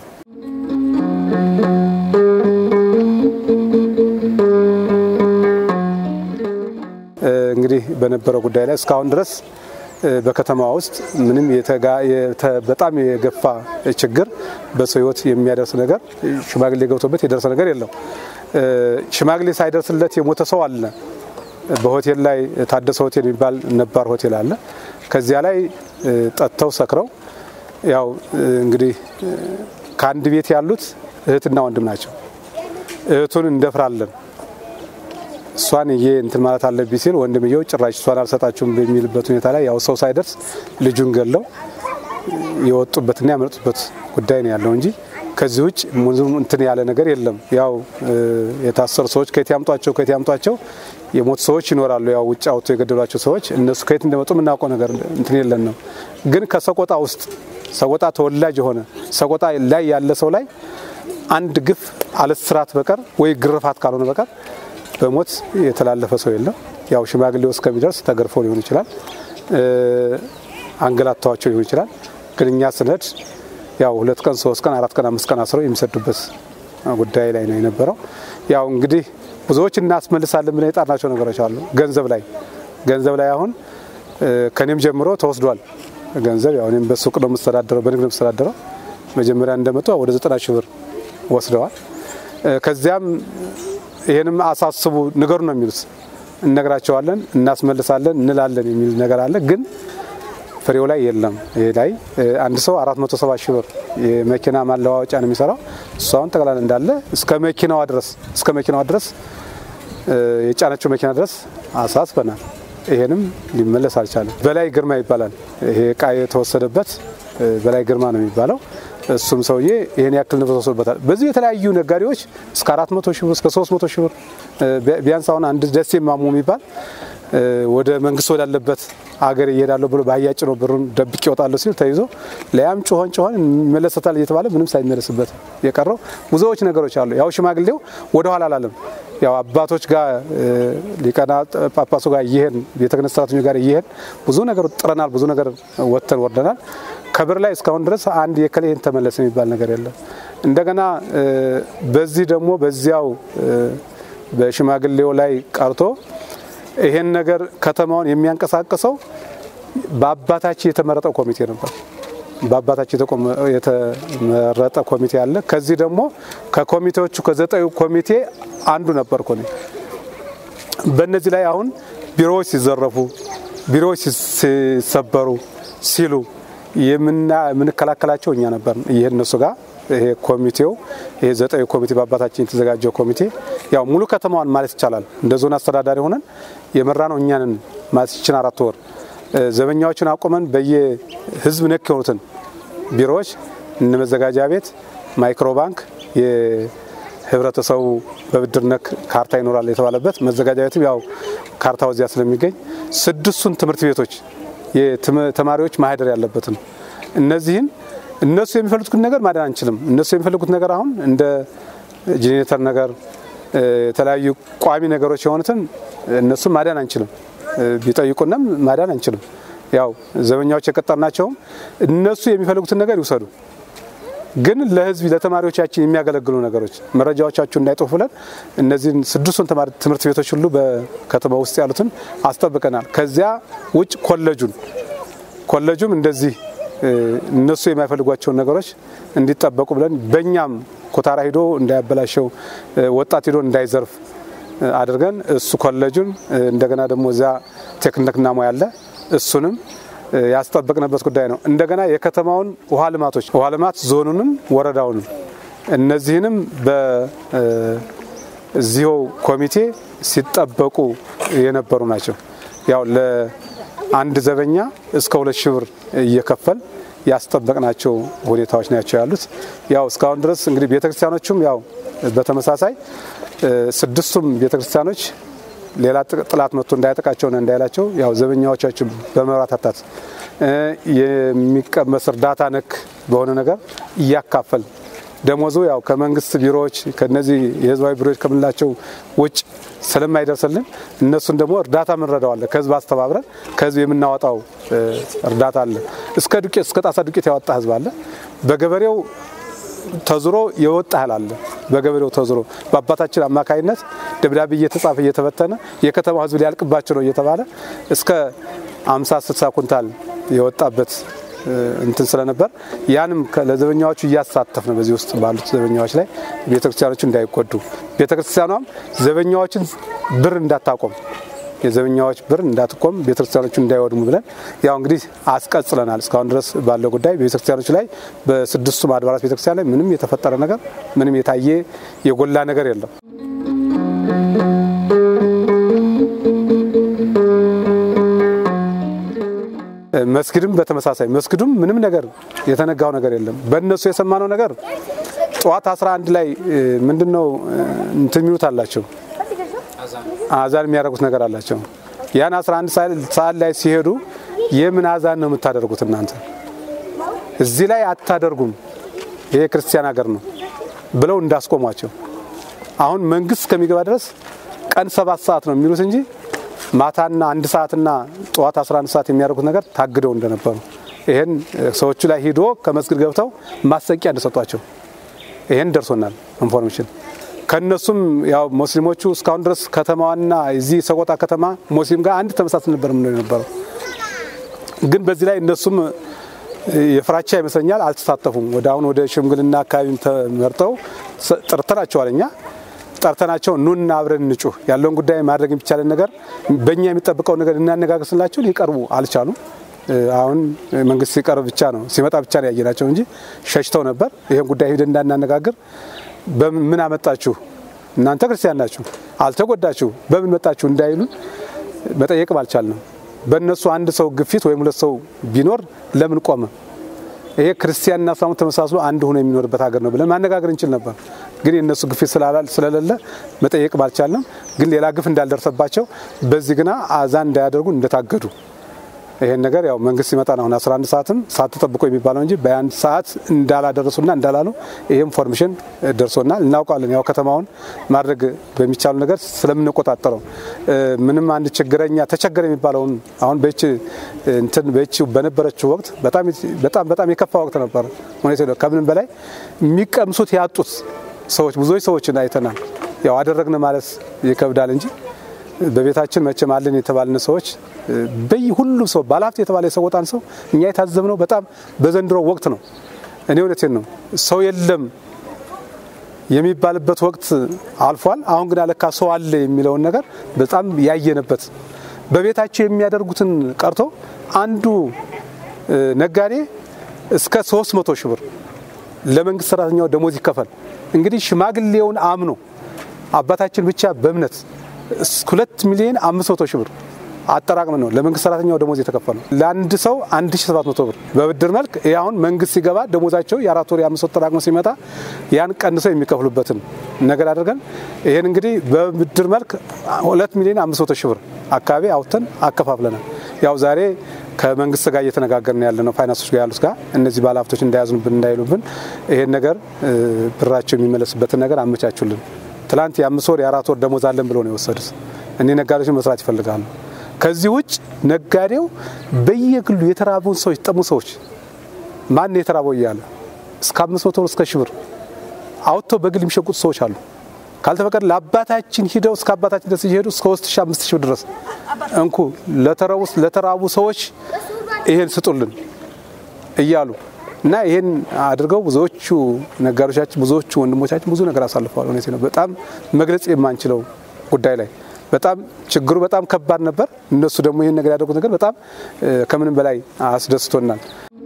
እንግዲህ በነበረው ጉዳይ ላይ እስካሁን ድረስ በከተማ ውስጥ ምንም የተጋ በጣም የገፋ ችግር በሰው ህይወት የሚያደርስ ነገር ሽማግሌ ገብቶበት የደረሰ ነገር የለም። ሽማግሌ ሳይደርስለት የሞተ ሰው አለ። በሆቴል ላይ ታደሰ ሆቴል የሚባል ነባር ሆቴል አለ። ከዚያ ላይ ጠጥተው ሰክረው ያው እንግዲህ ከአንድ ቤት ያሉት እህትና ወንድም ናቸው። እህቱን እንደፍራለን እሷን ይሄ እንትን ማለት አለብኝ ሲል ወንድምየው ጭራሽ እሷን አልሰጣችሁም በሚልበት ሁኔታ ላይ ያው ሰው ሳይደርስ ልጁን ገለው የወጡበትና ያመጡበት ጉዳይ ነው ያለው እንጂ ከዚህ ውጭ ምንም እንትን ያለ ነገር የለም። ያው የታሰሩ ሰዎች ከየት ያምጧቸው ከየት ያምጧቸው የሞት ሰዎች ይኖራሉ። ያው ውጭ አውጥተው የገደሏቸው ሰዎች እነሱ ከየት እንደመጡ ምናውቀው ነገር እንትን የለን ነው። ግን ከሰቆጣ ውስጥ ሰቆጣ ተወላጅ የሆነ ሰቆጣ ላይ ያለ ሰው ላይ አንድ ግፍ አለስራት በቀር ወይ ግርፋት ካልሆነ በቀር በሞት የተላለፈ ሰው የለም። ያው ሽማግሌው እስከሚደርስ ተገርፎ ሊሆን ይችላል አንገላታቸው ሊሆን ይችላል። ግን እኛ ስነድ ያው ሁለት ቀን ሶስት ቀን አራት ቀን አምስት ቀን አስረው የሚሰዱበት ጉዳይ ላይ ነው የነበረው። ያው እንግዲህ ብዙዎች እናስመልሳለን ብለን የጣርናቸው ነገሮች አሉ። ገንዘብ ላይ ገንዘብ ላይ አሁን ከኔም ጀምሮ ተወስዷል ገንዘብ። ያው እኔም በሱቅ ነው መስተዳደረው በንግድ ነው መስተዳደረው። መጀመሪያ እንደመጡ ወደ ዘጠና ሺህ ብር ወስደዋል። ከዚያም ይሄንም አሳስቡ ንገሩ ነው የሚሉት። እንነግራቸዋለን እናስመልሳለን እንላለን የሚል ነገር አለ። ግን ፍሬው ላይ የለም። ይሄ ላይ አንድ ሰው አራት መቶ ሰባ ሺህ ብር የመኪና ማለዋወጫ ነው የሚሰራው። እሷን ጠቅላላ እንዳለ እስከ መኪናዋ ድረስ እስከ መኪናዋ ድረስ የጫነችው መኪና ድረስ አሳስበናል። ይሄንም ሊመለስ አልቻለም። በላይ ግርማ ይባላል። ይሄ ቃ የተወሰደበት በላይ ግርማ ነው የሚባለው። እሱም ሰውዬ ይሄን ያክል ንብረት ወስዶበታል። በዚህ የተለያዩ ነጋዴዎች እስከ አራት መቶ ሺህ ብር እስከ ሶስት መቶ ሺህ ብር ቢያንስ አሁን አንድ ደስ የማሙ የሚባል ወደ መንግስት ወዳለበት አገር ይሄዳለው ብሎ ባያጭ ነው ብሩን ደብቅ ይወጣለው ሲል ተይዞ ለያም ጮሆን ጮሆን መለሰታል እየተባለ ምንም ሳይመለስበት የቀረው ብዙዎች ነገሮች አሉ። ያው ሽማግሌው ወደ ኋላ አላለም። ያው አባቶች ጋር ሊቃና ጳጳሱ ጋር ይሄን ቤተክርስቲያን ሰራተኞች ጋር ይሄን ብዙ ነገር ጥረናል። ብዙ ነገር ወጥተን ወርደናል። ከብር ላይ እስካሁን ድረስ አንድ የከሌን ተመለሰ የሚባል ነገር የለም። እንደገና በዚህ ደግሞ በዚያው በሽማግሌው ላይ ቀርቶ ይሄን ነገር ከተማውን የሚያንቀሳቅሰው በአባታችን የተመረጠው ኮሚቴ ነበር። በአባታችን የተመረጠ ኮሚቴ አለ። ከዚህ ደግሞ ከኮሚቴዎቹ ከዘጠኙ ኮሚቴ አንዱ ነበርኩ እኔ። በእነዚህ ላይ አሁን ቢሮዎች ሲዘረፉ ቢሮዎች ሲሰበሩ ሲሉ የምና ምንከላከላቸው እኛ ነበር። ይሄ እነሱ ጋር ይሄ ኮሚቴው ይሄ ዘጠኙ ኮሚቴ በአባታችን የተዘጋጀው ኮሚቴ ያው ሙሉ ከተማዋን ማለት ይቻላል እንደ ዞን አስተዳዳሪ ሆነን የመራነው እኛ ነን። ማስችን አራት ወር ዘበኛዎችን አቆመን በየህዝብ ነክ የሆኑትን ቢሮዎች እነ መዘጋጃ ቤት ማይክሮ ባንክ የህብረተሰቡ በብድር ነክ ካርታ ይኖራል የተባለበት መዘጋጃ ቤትም ያው ካርታው እዚያ ስለሚገኝ ስድስቱን ትምህርት ቤቶች የተማሪዎች ማህደር ያለበትን እነዚህን እነሱ የሚፈልጉት ነገር ማዳን አንችልም። እነሱ የሚፈልጉት ነገር አሁን እንደ ጄኔሬተር ነገር የተለያዩ ቋሚ ነገሮች የሆኑትን እነሱ ማዳን አንችልም። ቢጠይቁንም ማዳን አንችልም። ያው ዘበኛዎች የቀጠርናቸው እነሱ የሚፈልጉትን ነገር ይወሰዱ። ግን ለህዝብ ለተማሪዎቻችን የሚያገለግሉ ነገሮች መረጃዎቻቸው እንዳይጠፉ ብለን እነዚህን ስድስቱን ትምህርት ቤቶች ሁሉ በከተማ ውስጥ ያሉትን አስጠብቀናል። ከዚያ ውጭ ኮሌጁን ኮሌጁም እንደዚህ እነሱ የማይፈልጓቸው ነገሮች እንዲጠበቁ ብለን በእኛም ኮታራ ሄዶ እንዳያበላሸው ወጣት ሄዶ እንዳይዘርፍ አድርገን እሱ ኮሌጁን እንደገና ደግሞ እዛ ቴክኒክና ሙያ ያለ እሱንም ያስጠበቅነበት ጉዳይ ነው። እንደገና የከተማውን ውሃ ልማቶች ውሃ ልማት ዞኑንም ወረዳውንም እነዚህንም በዚሁ ኮሚቴ ሲጠበቁ የነበሩ ናቸው። ያው ለአንድ ዘበኛ እስከ ሁለት ሺህ ብር እየከፈል ያስጠበቅናቸው ሁኔታዎች ናቸው ያሉት። ያው እስካሁን ድረስ እንግዲህ ቤተክርስቲያኖችም ያው በተመሳሳይ ስድስቱም ቤተክርስቲያኖች ሌላ ጥላት መጥቶ እንዳይጠቃቸውና እንዳይላቸው ያው ዘበኛዎቻችን በመራታታት የሚቀመስ እርዳታ ነክ በሆነ ነገር እያካፈል ደሞዙ ያው ከመንግስት ቢሮዎች ከነዚህ የህዝባዊ ቢሮዎች ከምንላቸው ውጭ ስለማይደርስልን እነሱን ደግሞ እርዳታ ምንረዳዋለ ከህዝብ አስተባብረን ከህዝብ የምናወጣው እርዳታ አለ። እስከ ዱቄት እስከ ጣሳ ዱቄት ያወጣ ህዝብ አለ። በገበሬው ተዝሮ የወጣ አለ። በገበሬው ተዝሮ በአባታችን አማካይነት ደብዳቤ እየተጻፈ እየተበተነ የከተማው ህዝብ ሊያልቅባቸው ነው እየተባለ እስከ ሃምሳ ስልሳ ኩንታል የወጣበት እንትን ስለነበር ያንም ለዘበኛዎቹ እያሳተፍ ነው። በዚህ ውስጥ ባሉት ዘበኛዎች ላይ ቤተክርስቲያኖቹ እንዳይቆዱ ቤተክርስቲያኗም ዘበኛዎችን ብር እንዳታቆም የዘበኛዎች ብር እንዳትቆም ቤተክርስቲያኖቹ እንዳይወድሙ ብለን ያው እንግዲህ አስቀጽለናል። እስካሁን ድረስ ባለው ጉዳይ ቤተክርስቲያኖች ላይ በስድስቱ አድባራት ቤተክርስቲያን ላይ ምንም የተፈጠረ ነገር ምንም የታየ የጎላ ነገር የለም። መስጊድም በተመሳሳይ መስጊዱም ምንም ነገር የተነጋው ነገር የለም። በእነሱ የሰማነው ነገር ጧት አስራ አንድ ላይ ምንድነው እንትን ሚሉት አላቸው አዛን የሚያደርጉት ነገር አላቸው። ያን አስራ አንድ ሰዓት ላይ ሲሄዱ የምን አዛን ነው የምታደርጉት እናንተ እዚህ ላይ አታደርጉም ይሄ ክርስቲያን ሀገር ነው ብለው እንዳስቆሟቸው አሁን መንግስት ከሚገባ ድረስ ቀን ሰባት ሰዓት ነው የሚሉት እንጂ ማታና አንድ ሰዓትና ጧት አስራ አንድ ሰዓት የሚያደርጉት ነገር ታግደው እንደነበሩ ይሄን ሰዎቹ ላይ ሄዶ ከመስጊድ ገብተው ማሰቂያ እንደሰጧቸው ይሄን ደርሶናል ኢንፎርሜሽን ከነሱም ያው ሙስሊሞቹ እስካሁን ድረስ ከተማዋና እዚህ ሰቆጣ ከተማ ሙስሊም ጋር አንድ ተመሳሳይ ነበር ምን ነበር ግን በዚህ ላይ እነሱም የፍራቻ ይመስለኛል አልተሳተፉም ወደ አሁን ወደ ሽምግልና አካባቢ ተመርጠው ጥርጥራቸዋለኛ ጠርተናቸው ኑና አብረን እንጩህ ያለውን ጉዳይ ማድረግ የሚቻለን ነገር በእኛ የሚጠብቀው ነገር እናነጋግስላቸው ሊቀርቡ አልቻሉም አሁን መንግስት ሲቀርብ ብቻ ነው ሲመጣ ብቻ ነው ያየናቸው እንጂ ሸሽተው ነበር ይሄን ጉዳይ ሄደን እንዳናነጋግር በምን አመጣችሁ እናንተ ክርስቲያን ናችሁ አልተጎዳችሁ በምን መጣችሁ እንዳይሉ መጠየቅ ባልቻልንም በእነሱ አንድ ሰው ግፊት ወይም ሁለት ሰው ቢኖር ለምን ቆመ ይሄ ክርስቲያንና እስላም ተመሳስሎ አንድ ሆኖ የሚኖርበት ሀገር ነው ብለን ማነጋገር እንችል ነበር ግን እነሱ ግፊት ስላላል ስለሌለ መጠየቅ ባልቻልንም ግን ሌላ ግፍ እንዳልደረሰባቸው በዚህ ግና አዛን እንዳያደርጉ እንደታገዱ ይሄን ነገር ያው መንግስት ሲመጣ ነው አስራ አንድ ሰዓትም ሰዓት ተጠብቆ የሚባለው እንጂ በአንድ ሰዓት እንዳላደረሱና እንዳላሉ ይሄ ኢንፎርሜሽን ደርሶናል እናውቃለን ያው ከተማውን ማድረግ በሚቻል ነገር ስለምንቆጣጠረው ምንም አንድ ችግረኛ ተቸገረ የሚባለው አሁን በእቺ እንትን በእቺ በነበረችው ወቅት በጣም በጣም በጣም የከፋ ወቅት ነበር ማለት ነው ከምንም በላይ የሚቀምሱት ያጡት ሰዎች ብዙዎች ሰዎችን አይተናል ያው አደረግነ ማለት ይከብዳል እንጂ በቤታችን መቼም አለን የተባልን ሰዎች በይ ሁሉ ሰው ባላፍት የተባለ ሰውጣን ሰው እኛ የታዘብነው በጣም በዘንድሮ ወቅት ነው እኔ ወለቴን ነው ሰው የለም የሚባልበት ወቅት አልፏል አሁን ግን አለካ ሰው አለ የሚለው ነገር በጣም ያየነበት በቤታቸው የሚያደርጉትን ቀርቶ አንዱ ነጋዴ እስከ ሶስት መቶ ሺህ ብር ለመንግስት ሰራተኛው ደሞዝ ይከፈል እንግዲህ ሽማግሌውን አምኖ አባታችን ብቻ በእምነት ሁለት ሚሊዮን አምስት መቶ ሺህ ብር አጠራቅም ነው ለመንግስት ሰራተኛው ደሞዝ የተከፈለው ለአንድ ሰው አንድ ሺህ ሰባት መቶ ብር በብድር መልክ ያውን መንግስት ሲገባ ደሞዛቸው የአራት ወር የአምስት ወር ተጠራቅሞ ሲመጣ ያን ቀንሰው የሚከፍሉበትን ነገር አድርገን ይሄን እንግዲህ በብድር መልክ ሁለት ሚሊዮን አምስት መቶ ሺህ ብር አካባቢ አውጥተን አከፋፍለናል ያው ዛሬ ከመንግስት ጋር እየተነጋገርን ያለነው ፋይናንሶች ጋር ያሉት ጋር እነዚህ ባለሀብቶች እንዳያዝኑብን እንዳይሉብን ይሄን ነገር ብራቸው የሚመለስበት ነገር አመቻቹልን ትላንት የአምስት ወር የአራት ወር ደሞዝ አለን ብለው ነው የወሰዱት እኔ ነጋዴዎች መስራት ይፈልጋሉ ከዚህ ውጭ ነጋዴው በየግሉ የተራቡን ሰዎች ጠሙ ሰዎች ማን የተራበው ይያለ እስከ አምስት መቶ እስከ ሺህ ብር አውጥቶ በግል የሚሸቁት ሰዎች አሉ ካልተፈቀደ ለአባታችን ሄደው እስከ አባታችን ድረስ ይሄዱ እስከ ሶስት ሺህ አምስት ሺህ ድረስ እንኩ ለተራቡስ ለተራቡ ሰዎች ይሄን ስጡልን እያሉ እና ይሄን አድርገው ብዙዎቹ ነጋዴዎቻችን ብዙዎቹ ወንድሞቻችን ብዙ ነገር አሳልፈዋል ሆነሴ ነው በጣም መግለጽ የማንችለው ጉዳይ ላይ በጣም ችግሩ በጣም ከባድ ነበር እነሱ ደግሞ ይሄን ነገር ያደረጉት ነገር በጣም ከምንም በላይ አስደስቶናል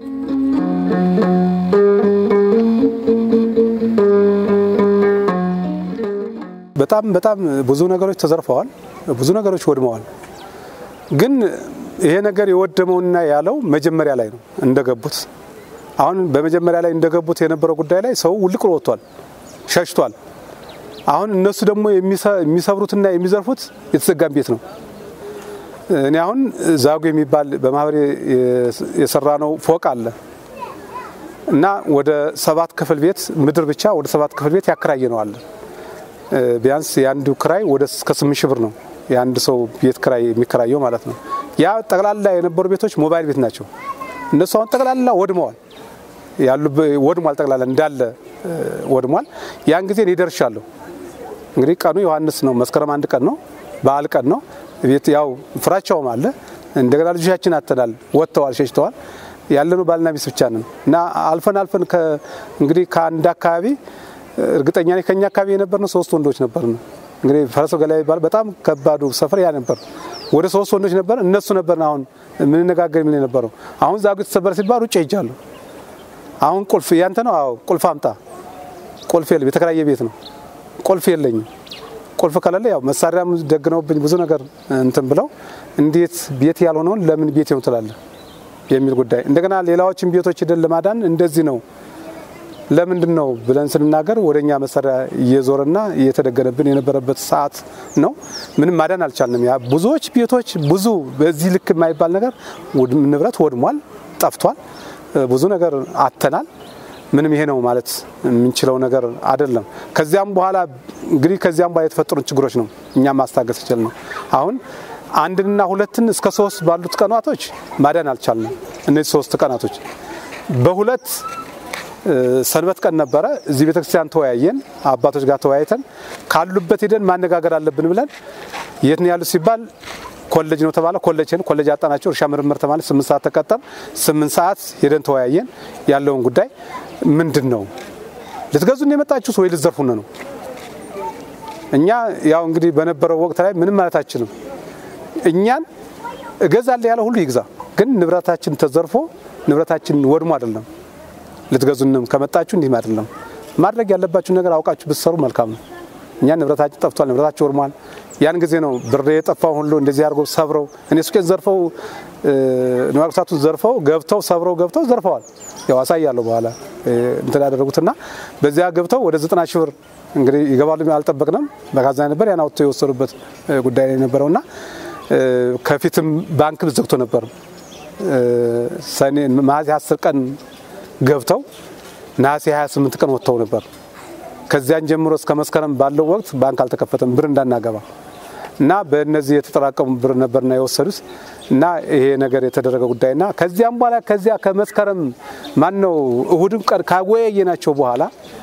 በጣም በጣም ብዙ ነገሮች ተዘርፈዋል ብዙ ነገሮች ወድመዋል ግን ይሄ ነገር የወደመውና ያለው መጀመሪያ ላይ ነው እንደገቡት አሁን በመጀመሪያ ላይ እንደገቡት የነበረው ጉዳይ ላይ ሰው ውልቅሎ ወጥቷል ሸሽቷል አሁን እነሱ ደግሞ የሚሰብሩትና የሚዘርፉት የተዘጋም ቤት ነው እኔ አሁን ዛጉ የሚባል በማህበር የሰራነው ፎቅ አለ እና ወደ ሰባት ክፍል ቤት ምድር ብቻ ወደ ሰባት ክፍል ቤት ያከራየነው አለ ቢያንስ ያንዱ ክራይ ወደ እስከ ስምንት ሺህ ብር ነው ያንድ ሰው ቤት ክራይ የሚከራየው ማለት ነው ያ ጠቅላላ የነበሩ ቤቶች ሞባይል ቤት ናቸው እነሱ አሁን ጠቅላላ ወድመዋል ያሉ ወድሟል ጠቅላላ እንዳለ ወድሟል ያን ጊዜ ይደርሻለሁ እንግዲህ ቀኑ ዮሐንስ ነው መስከረም አንድ ቀን ነው በዓል ቀን ነው ቤት ያው ፍራቻው አለ እንደገና ልጆቻችን አተናል ወጥተዋል ሸሽተዋል ያለነው ባልና ሚስት ብቻ ነን እና አልፈን አልፈን ከ እንግዲህ ከአንድ አካባቢ እርግጠኛ ነኝ ከኛ አካባቢ የነበርነው ሶስት ወንዶች ነበርና እንግዲህ ፈረሶ ገላይ ይባል በጣም ከባዱ ሰፈር ያ ነበር ወደ ሶስት ወንዶች ነበር እነሱ ነበርና አሁን ምን ነጋገር ምን ነበረው አሁን ዛጉ ተሰበር ሲባል ውጭ ሄጃለሁ አሁን ቁልፍ ያንተ ነው አዎ ቁልፍ አምጣ ቁልፍ የለም የተከራየ ቤት ነው ቁልፍ የለኝም ቁልፍ ካላለ ያው መሳሪያም ደግነውብኝ ብዙ ነገር እንትን ብለው እንዴት ቤት ያልሆነውን ለምን ቤት ይሆን ትላለ የሚል ጉዳይ እንደገና ሌላዎችን ቤቶች ደል ለማዳን እንደዚህ ነው ለምንድን ነው ብለን ስንናገር ወደኛ መሳሪያ እየዞረና እየተደገነብን የነበረበት ሰዓት ነው ምንም ማዳን አልቻልንም ያ ብዙዎች ቤቶች ብዙ በዚህ ልክ የማይባል ነገር ንብረት ወድሟል ጠፍቷል ብዙ ነገር አተናል ምንም ይሄ ነው ማለት የምንችለው ነገር አይደለም ከዚያም በኋላ እንግዲህ ከዚያም በኋላ የተፈጠሩ ችግሮች ነው እኛ ማስተጋገስ ይችላል ነው አሁን አንድና ሁለትን እስከ ሶስት ባሉት ቀናቶች ማዳን አልቻልንም እነዚህ ሶስት ቀናቶች በሁለት ሰንበት ቀን ነበረ እዚህ ቤተክርስቲያን ተወያየን አባቶች ጋር ተወያይተን ካሉበት ሄደን ማነጋገር አለብን ብለን የት ነው ያሉ ሲባል ኮሌጅ ነው ተባለ ኮሌጅን ኮሌጅ አጣናቸው እርሻ ምርምር ተማለ ስምንት ሰዓት ተቀጠር ስምንት ሰዓት ሄደን ተወያየን ያለውን ጉዳይ ምንድነው ልትገዙን የመጣችሁ ወይ ልትዘርፉን ነው እኛ ያው እንግዲህ በነበረው ወቅት ላይ ምንም ማለት አችልም እኛን እገዛለ ያለው ሁሉ ይግዛ ግን ንብረታችን ተዘርፎ ንብረታችን ወድሞ አይደለም ልትገዙንም ከመጣችሁ እንዲህ አይደለም ማድረግ ያለባችሁ ነገር አውቃችሁ ብትሰሩ መልካም ነው እኛ ንብረታችን ጠፍቷል ንብረታችን ወድሟል ያን ጊዜ ነው ብር የጠፋው ሁሉ እንደዚህ አርገው ሰብረው እኔ ሱቄን ዘርፈው ንዋቅሳቱን ዘርፈው ገብተው ሰብረው ገብተው ዘርፈዋል ያው አሳያለሁ በኋላ እንትን ያደረጉትና በዚያ ገብተው ወደ ዘጠና ሺህ ብር እንግዲህ ይገባሉ አልጠበቅንም በጋዛ ነበር ያን አውጥተው የወሰዱበት ጉዳይ ላይ ነበርውና ከፊትም ባንክ ዘግቶ ነበር ሰኔ ማዚ አስር ቀን ገብተው ናሲ ሃያ ስምንት ቀን ወጥተው ነበር ከዚያን ጀምሮ እስከ መስከረም ባለው ወቅት ባንክ አልተከፈተም ብር እንዳናገባ እና በእነዚህ የተጠራቀሙ ብር ነበርና የወሰዱት እና ይሄ ነገር የተደረገ ጉዳይና ከዚያም በኋላ ከዚያ ከመስከረም ማን ነው እሁድም ቀን ካወያየናቸው በኋላ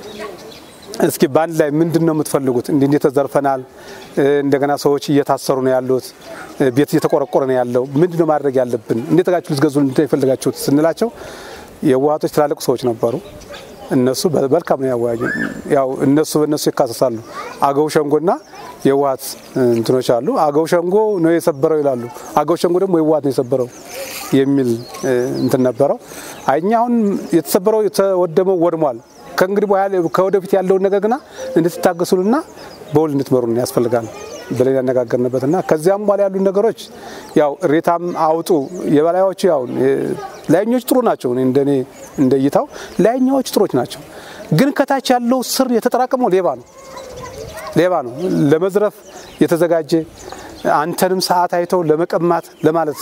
እስኪ ባንድ ላይ ምንድነው የምትፈልጉት እንዴ እንዴ ተዘርፈናል እንደገና ሰዎች እየታሰሩ ነው ያሉት ቤት እየተቆረቆረ ነው ያለው ምንድነው ማድረግ ያለብን እንዴ ተጋችሁ ልትገዙ እንደይፈልጋችሁ ስንላቸው የዋሃቶች ትላልቅ ሰዎች ነበሩ እነሱ በልካም ነው ያዋያዩ ያው እነሱ በእነሱ ይካሰሳሉ አገው ሸንጎና የዋሃት እንትኖች አሉ አገው ሸንጎ ነው የሰበረው ይላሉ አገው ሸንጎ ደግሞ የዋሃት ነው የሰበረው የሚል እንትን ነበረው አይኛውን የተሰበረው የተወደመው ወድሟል ከእንግዲህ በኋላ ከወደፊት ያለው ነገር ግና እንድትታገሱልና በውል እንድትመሩን ያስፈልጋል በሌላ ያነጋገርነበትና ከዚያም በኋላ ያሉ ነገሮች ያው ሬታም አውጡ የበላዮቹ ያው ላይኞች ጥሩ ናቸው እንደኔ እንደይታው ላይኞች ጥሩች ናቸው ግን ከታች ያለው ስር የተጠራቀመው ሌባ ነው ሌባ ነው ለመዝረፍ የተዘጋጀ አንተንም ሰዓት አይተው ለመቀማት ለማለት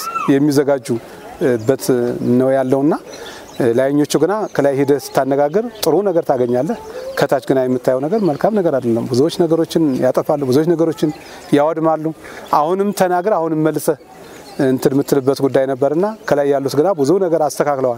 የሚዘጋጁበት ነው ያለውና ላይኞቹ ግና ከላይ ሄደ ስታነጋገር ጥሩ ነገር ታገኛለህ ከታች ግና የምታየው ነገር መልካም ነገር አይደለም ብዙዎች ነገሮችን ያጠፋሉ ብዙዎች ነገሮችን ያወድማሉ አሁንም ተናገር አሁንም መልሰ እንትን ምትልበት ጉዳይ ነበርና ከላይ ያሉት ግና ብዙ ነገር አስተካክለዋል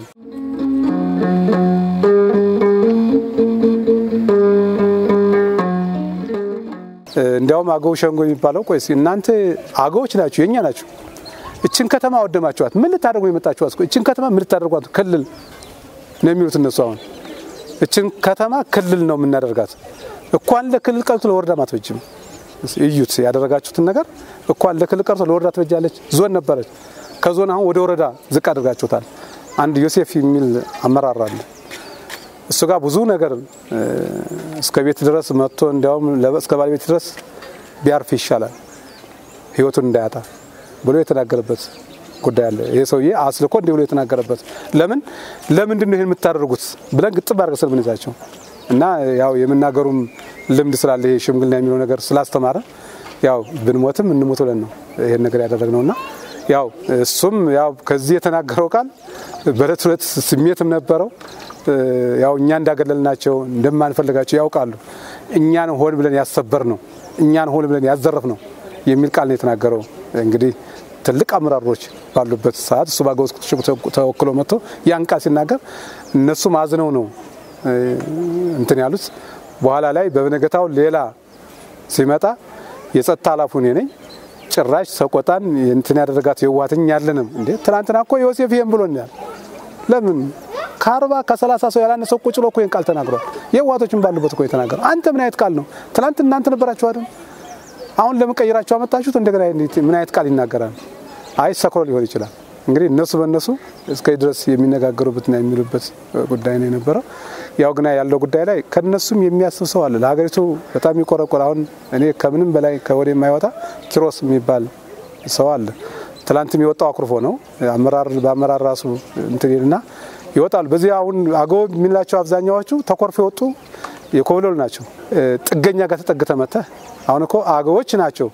እንዲያውም አገው ሸንጎ የሚባለው ቆይስ እናንተ አገዎች ናችሁ የኛ ናችሁ እቺን ከተማ ወደማችኋት ምን ልታደርጉ የመጣችኋት እቺን ከተማ ምን ልታደርጓት ክልል ነው የሚሉት እነሱ አሁን እቺን ከተማ ክልል ነው የምናደርጋት እንኳን ለክልል ቀርቶ ለወረዳ ማትወጅም እዩት ያደረጋችሁት ነገር እንኳን ለክልል ቀርቶ ለወረዳ ትወጃለች ዞን ነበረች ከዞን አሁን ወደ ወረዳ ዝቅ አድርጋችሁታል አንድ ዮሴፍ የሚል አመራር አለ እሱ ጋር ብዙ ነገር እስከ ቤት ድረስ መጥቶ እንዲያውም ለበስከ ባለቤት ድረስ ቢያርፍ ይሻላል ህይወቱን እንዳያጣ ብሎ የተናገረበት ጉዳይ አለ ይሄ ሰውዬ አስልኮ እንዲህ ብሎ የተናገረበት ለምን ለምንድን ነው ይሄን የምታደርጉት ብለን ግጥም አድርገን ምን ይዛቸው እና ያው የምናገሩም ልምድ ስላለ ይሄ ሽምግልና የሚለው ነገር ስላስተማረ ያው ብንሞትም እንሞት ብለን ነው ይሄን ነገር ያደረግነውና ያው እሱም ያው ከዚህ የተናገረው ቃል በረቱለት ስሜትም ነበረው ያው እኛ እንዳገለልናቸው እንደማንፈልጋቸው ያውቃሉ እኛን ሆን ብለን ያሰበር ነው እኛን ሆን ብለን ያዘረፍ ነው የሚል ቃል ነው የተናገረው እንግዲህ ትልቅ አመራሮች ባሉበት ሰዓት እሱ ባገውስ ተወክሎ መጥቶ ያን ቃል ሲናገር እነሱ ማዝነው ነው እንትን ያሉት በኋላ ላይ በበነገታው ሌላ ሲመጣ የጸጥታ ኃላፊው ነኝ ጭራሽ ሰቆጣን እንትን ያደረጋት የዋትኝ ያለንም እንዴ ትላንትና እኮ ዮሴፍ ይሄን ብሎኛል ለምን ከአርባ ከሰላሳ ሰው ያላነሰው ቁጭ ብሎ እኮ ይሄን ቃል ተናግሯል የዋቶችን ባሉበት እኮ የተናገረ አንተ ምን አይነት ቃል ነው ትላንት እናንተ ነበራችሁ አይደል አሁን ለምቀይራችሁ አመጣችሁት እንደገና ምን አይነት ቃል ይናገራል አይ ሰክሮ ሊሆን ይችላል እንግዲህ እነሱ በእነሱ እስከ ድረስ የሚነጋገሩበትና የሚሉበት ጉዳይ ነው የነበረው ያው ግና ያለው ጉዳይ ላይ ከነሱም የሚያስብ ሰው አለ ለሀገሪቱ በጣም ይቆረቆር አሁን እኔ ከምንም በላይ ከወደ የማይወጣ ኪሮስ የሚባል ሰው አለ ትላንትም ይወጣው አኩርፎ ነው አመራር በአመራር ራሱ እንትልና ይወጣል በዚህ አሁን አገው ምንላቸው አብዛኛዎቹ ተቆርፎ ይወጡ የኮብለሉ ናቸው ጥገኛ ጋር ተጠግተ መተ አሁን እኮ አገዎች ናቸው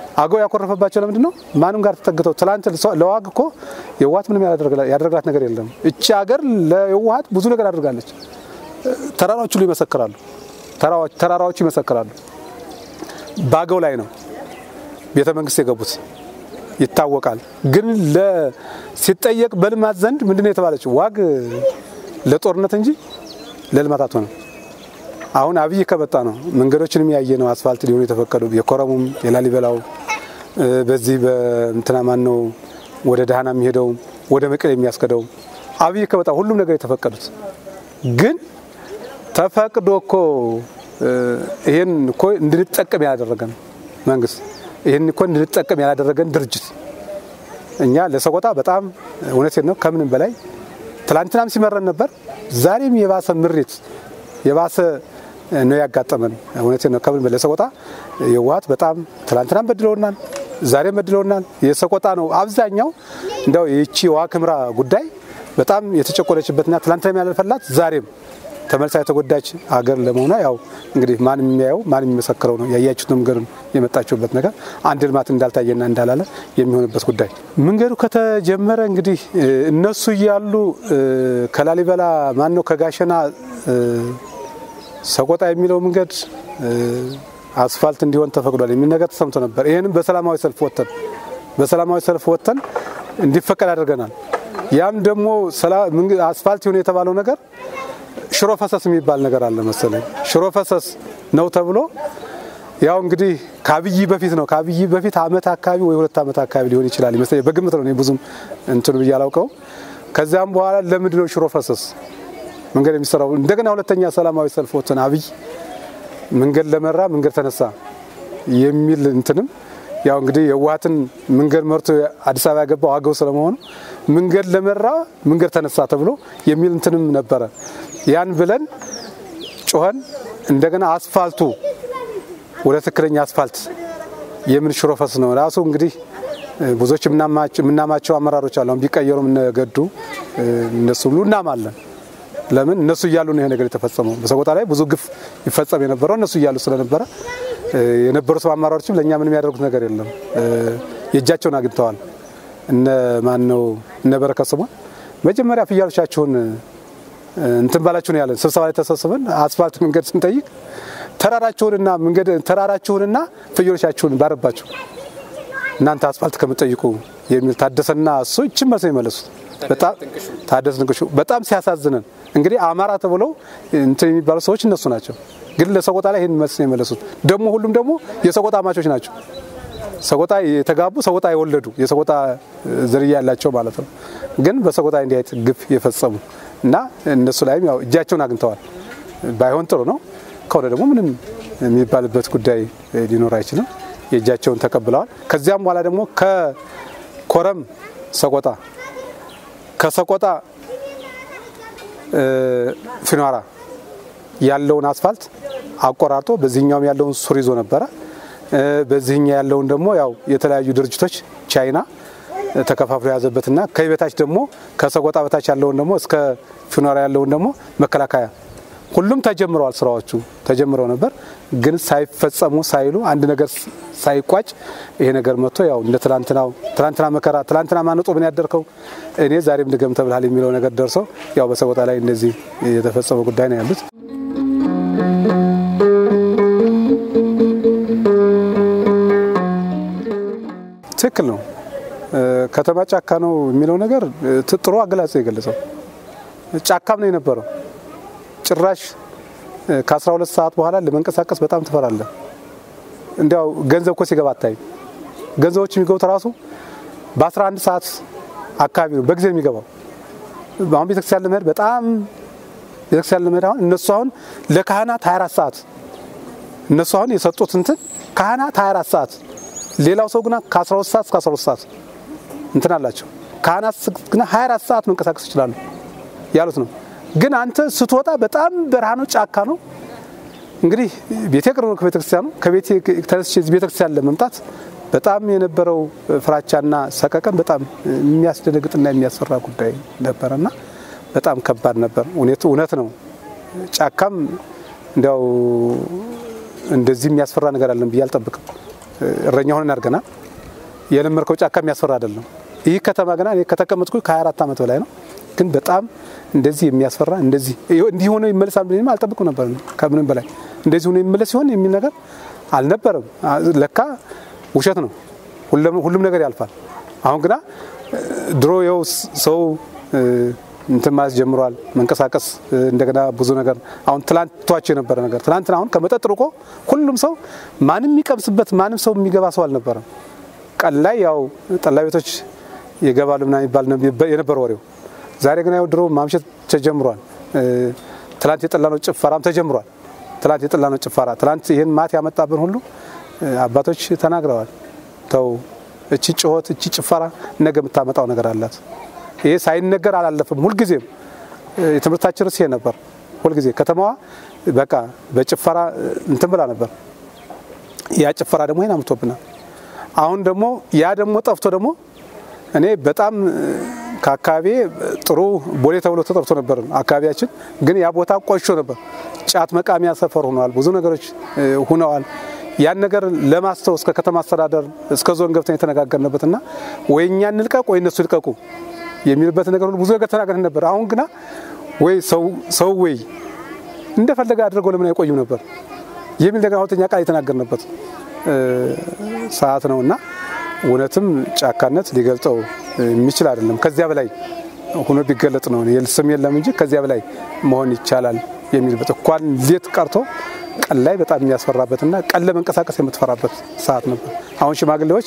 አገው ያኮረፈባቸው ለምንድነው ማንም ጋር ተጠግተው ትላንት ለዋግ እኮ የዋት ምንም ያደረጋት ነገር የለም እቺ ሀገር ለዋት ብዙ ነገር አድርጋለች ተራራዎቹ ይመሰክራሉ ተራራዎች ተራራዎቹ ይመሰክራሉ ባገው ላይ ነው ቤተ መንግስት የገቡት ይታወቃል ግን ለሲጠየቅ በልማት ዘንድ ምንድነው የተባለችው ዋግ ለጦርነት እንጂ ለልማት አትሆንም አሁን አብይ ከበጣ ነው መንገዶችንም ያየ ነው አስፋልት ሊሆኑ የተፈቀዱ የኮረሙም የላሊበላው በዚህ በእንትና ማን ነው ወደ ዳህና የሚሄደው ወደ መቀሌ የሚያስከደው አብይ ከበጣ ሁሉም ነገር የተፈቀዱት ግን ተፈቅዶ እኮ ይሄን እኮ እንድንጠቀም ያደረገን መንግስት ይሄን እኮ እንድንጠቀም ያደረገን ድርጅት እኛ ለሰቆጣ በጣም እውነት ነው ከምንም በላይ ትላንትናም ሲመረን ነበር ዛሬም የባሰ ምሪት የባሰ ነው ያጋጠመን እውነት ነው ከምንም በላይ ሰቆጣ የዋት በጣም ትላንትናም በድለውናል ዛሬም በድለውናል የሰቆጣ ነው አብዛኛው እንደው እቺ ዋክምራ ጉዳይ በጣም የተጨቆለችበትና ትላንትናም ያለፈላት ዛሬም ተመልሳ የተጎዳች ሀገር ለመሆኗ ያው እንግዲህ ማን የሚያየው ማን የሚመሰክረው ነው ያያችሁት መንገዱን የመጣችሁበት ነገር አንድ ልማት እንዳልታየና እንዳላለ የሚሆንበት ጉዳይ መንገዱ ከተጀመረ እንግዲህ እነሱ ይያሉ ከላሊበላ ማን ነው ከጋሸና ሰቆጣ የሚለው መንገድ አስፋልት እንዲሆን ተፈቅዷል የሚል ነገር ተሰምቶ ነበር ይሄንን በሰላማዊ ሰልፍ ወጥተን በሰላማዊ ሰልፍ ወጥተን እንዲፈቀድ አድርገናል ያም ደግሞ አስፋልት ይሁን የተባለው ነገር ሽሮ ፈሰስ የሚባል ነገር አለ መሰለኝ ሽሮ ፈሰስ ነው ተብሎ ያው እንግዲህ ካብይ በፊት ነው ካብይ በፊት አመት አካባቢ ወይ ሁለት አመት አካባቢ ሊሆን ይችላል መሰለኝ በግምት ነው ብዙም እንትን በያላውቀው ከዛም በኋላ ለምንድነው ሽሮ ፈሰስ መንገድ የሚሰራው እንደገና ሁለተኛ ሰላማዊ ሰልፍ ወጥተን አብይ መንገድ ለመራ መንገድ ተነሳ የሚል እንትንም ያው እንግዲህ የዋትን መንገድ መርቶ አዲስ አበባ ያገባው አገው ስለመሆኑ መንገድ ለመራ መንገድ ተነሳ ተብሎ የሚል እንትንም ነበር ያን ብለን ጮኸን እንደገና አስፋልቱ ወደ ትክክለኛ አስፋልት የምን ሽሮፈስ ነው ራሱ እንግዲህ ብዙዎች ምናማቸው ምናማቸው አመራሮች አሉ ቢቀየሩም ነገዱ እነሱ ሁሉ እናማለን ለምን እነሱ ይያሉ ነው ይሄ ነገር የተፈጸመው በሰቆጣ ላይ ብዙ ግፍ ይፈጸም የነበረው እነሱ ይያሉ ስለነበረ የነበሩት አመራሮችም ለኛ ምንም ያደርጉት ነገር የለም የእጃቸውን አግኝተዋል እነ ማን ነው እነ በረከሰሙ መጀመሪያ ፍያሎቻቸውን እንትን ባላችሁ ነው ያለን ስብሰባ ላይ ተሰብስበን አስፋልት መንገድ ስንጠይቅ ተራራቸውንና መንገድ ተራራቸውንና ፍያሎቻቸውን ባረባችሁ እናንተ አስፋልት ከመጠይቁ የሚል ታደሰና እሱ እቺ መልስ ይመለሱት በጣም ታደስ ንግሹ በጣም ሲያሳዝነን እንግዲህ አማራ ተብለው እንትን የሚባሉ ሰዎች እነሱ ናቸው ግን ለሰቆጣ ላይ ይሄን መልስ ይመለሱት ደሞ ሁሉም ደሞ የሰቆጣ ማቾች ናቸው ሰቆጣ የተጋቡ ሰቆጣ የወለዱ የሰቆጣ ዝርያ ያላቸው ማለት ነው ግን በሰቆጣ እንዲያይት ግፍ የፈጸሙ እና እነሱ ላይም ያው እጃቸውን አግኝተዋል ባይሆን ጥሩ ነው ከወደ ደግሞ ምንም የሚባልበት ጉዳይ ሊኖር አይችልም የእጃቸውን ተቀብለዋል ከዚያም በኋላ ደግሞ ከኮረም ሰቆጣ ከሰቆጣ ፊኗራ ያለውን አስፋልት አቆራርጦ በዚህኛው ያለውን ሱር ይዞ ነበር በዚህኛው ያለውን ደግሞ ያው የተለያዩ ድርጅቶች ቻይና ተከፋፍሎ ያዘበትና ከይበታች ደግሞ ከሰቆጣ በታች ያለውን ደግሞ እስከ ፊኗራ ያለውን ደግሞ መከላከያ ሁሉም ተጀምረዋል ስራዎቹ ተጀምረው ነበር ግን ሳይፈጸሙ ሳይሉ አንድ ነገር ሳይቋጭ ይሄ ነገር መጥቶ ያው እንደ ትላንትናው ትላንትና መከራ ትላንትና ማነጦ ምን ያደርከው እኔ ዛሬም ድገም ተብልሃል የሚለው ነገር ደርሶ ያው በሰቆጣ ላይ እንደዚህ የተፈጸመው ጉዳይ ነው ያሉት ትክክል ነው ከተማ ጫካ ነው የሚለው ነገር ጥሩ አገላጽ ይገልጻል ጫካም ነው የነበረው ጭራሽ ከ12 ሰዓት በኋላ ለመንቀሳቀስ በጣም ተፈራለ እንዲያው ገንዘብ እኮ ሲገባ አታይ ገንዘቦች የሚገቡት ራሱ በ11 ሰዓት አካባቢ ነው በጊዜ የሚገባው አሁን ቤተክርስቲያን ለመሄድ በጣም ቤተክርስቲያን ለመሄድ አሁን እነሱ አሁን ለካህናት ሃያ አራት ሰዓት እነሱ አሁን የሰጡት እንትን ካህናት ሃያ አራት ሰዓት ሌላው ሰው ግን ከ12 ሰዓት እስከ አስራ ሁለት ሰዓት እንትን አላቸው ካህናት ግን ሃያ አራት ሰዓት መንቀሳቀስ ይችላሉ ያሉት ነው ግን አንተ ስትወጣ በጣም በረሃኑ ጫካ ነው እንግዲህ ቤተ ክርስቲያኑ ከቤተክርስቲያኑ ከቤተ ተነስቼ ቤተክርስቲያን ለመምጣት በጣም የነበረው ፍራቻና ሰቀቀን በጣም የሚያስደነግጥና የሚያስፈራ ጉዳይ ነበርና በጣም ከባድ ነበር እውነት እውነት ነው ጫካም እንደው እንደዚህ የሚያስፈራ ነገር አለን ብዬ አልጠብቅም እረኛ ሆነን አድርገናል። የለመርከው ጫካ የሚያስፈራ አይደለም። ይህ ከተማ ገና እኔ ከተቀመጥኩ ከ24 ዓመት በላይ ነው። ግን በጣም እንደዚህ የሚያስፈራ እንደዚህ እንዲህ ሆነ ይመለሳል ብለን አልጠብቅም ነበር። ከምንም በላይ እንደዚህ ሆነ ይመለስ ይሆን የሚል ነገር አልነበረም። ለካ ውሸት ነው። ሁሉም ሁሉም ነገር ያልፋል። አሁን ግና ድሮ የው ሰው እንትን ማለት ጀምሯል መንቀሳቀስ እንደገና ብዙ ነገር አሁን ትላንት ተዋቸው የነበረ ነገር ትላንትና አሁን ከመጠጥ ርቆ ሁሉም ሰው ማንም የሚቀምስበት ማንም ሰው የሚገባ ሰው አልነበረም። ቀን ላይ ያው ጠላ ቤቶች ይገባሉ ምናምን ይባል የነበረ ወሬው ዛሬ ግን ያው ድሮ ማምሸት ተጀምሯል። ትላንት የጠላነው ጭፈራም ተጀምሯል። ትላንት የጠላነው ጭፈራ ትላንት ይሄን ማት ያመጣብን ሁሉ አባቶች ተናግረዋል። ተው እቺ ጮህት እቺ ጭፈራ ነገ የምታመጣው ነገር አላት። ይሄ ሳይነገር አላለፈም። ሁሉ ጊዜም የትምርታችን ርዕስ ነበር። ሁሉ ጊዜ ከተማዋ በቃ በጭፈራ እንትን ብላ ነበር። ያ ጭፈራ ደግሞ ይሄን አምጥቶብናል። አሁን ደግሞ ያ ደግሞ ጠፍቶ ደግሞ እኔ በጣም ከአካባቢ ጥሩ ቦሌ ተብሎ ተጠርቶ ነበር አካባቢያችን። ግን ያ ቦታ ቆሾ ነበር። ጫት መቃሚያ ሰፈር ሆኗል። ብዙ ነገሮች ሆነዋል። ያን ነገር ለማስተው እስከ ከተማ አስተዳደር እስከ ዞን ገብተን የተነጋገርንበትና ወይኛ እንልቀቅ ወይ እነሱ ይልቀቁ የሚልበት ነገር ሁሉ ብዙ ነገር ተናግረን ነበር። አሁን ግና ወይ ሰው ሰው ወይ እንደፈለገ አድርገው ለምን አይቆዩም ነበር የሚል ነገር ሁለተኛ ቃል የተናገርንበት ሰዓት ነውና እውነትም ጫካነት ሊገልጠው የሚችል አይደለም። ከዚያ በላይ ሆኖ ቢገለጥ ነው የልስም የለም እንጂ ከዚያ በላይ መሆን ይቻላል የሚልበት እንኳን ሌት ቀርቶ ቀን ላይ በጣም የሚያስፈራበትና ቀን ለመንቀሳቀስ የምትፈራበት ሰዓት ነበር። አሁን ሽማግሌዎች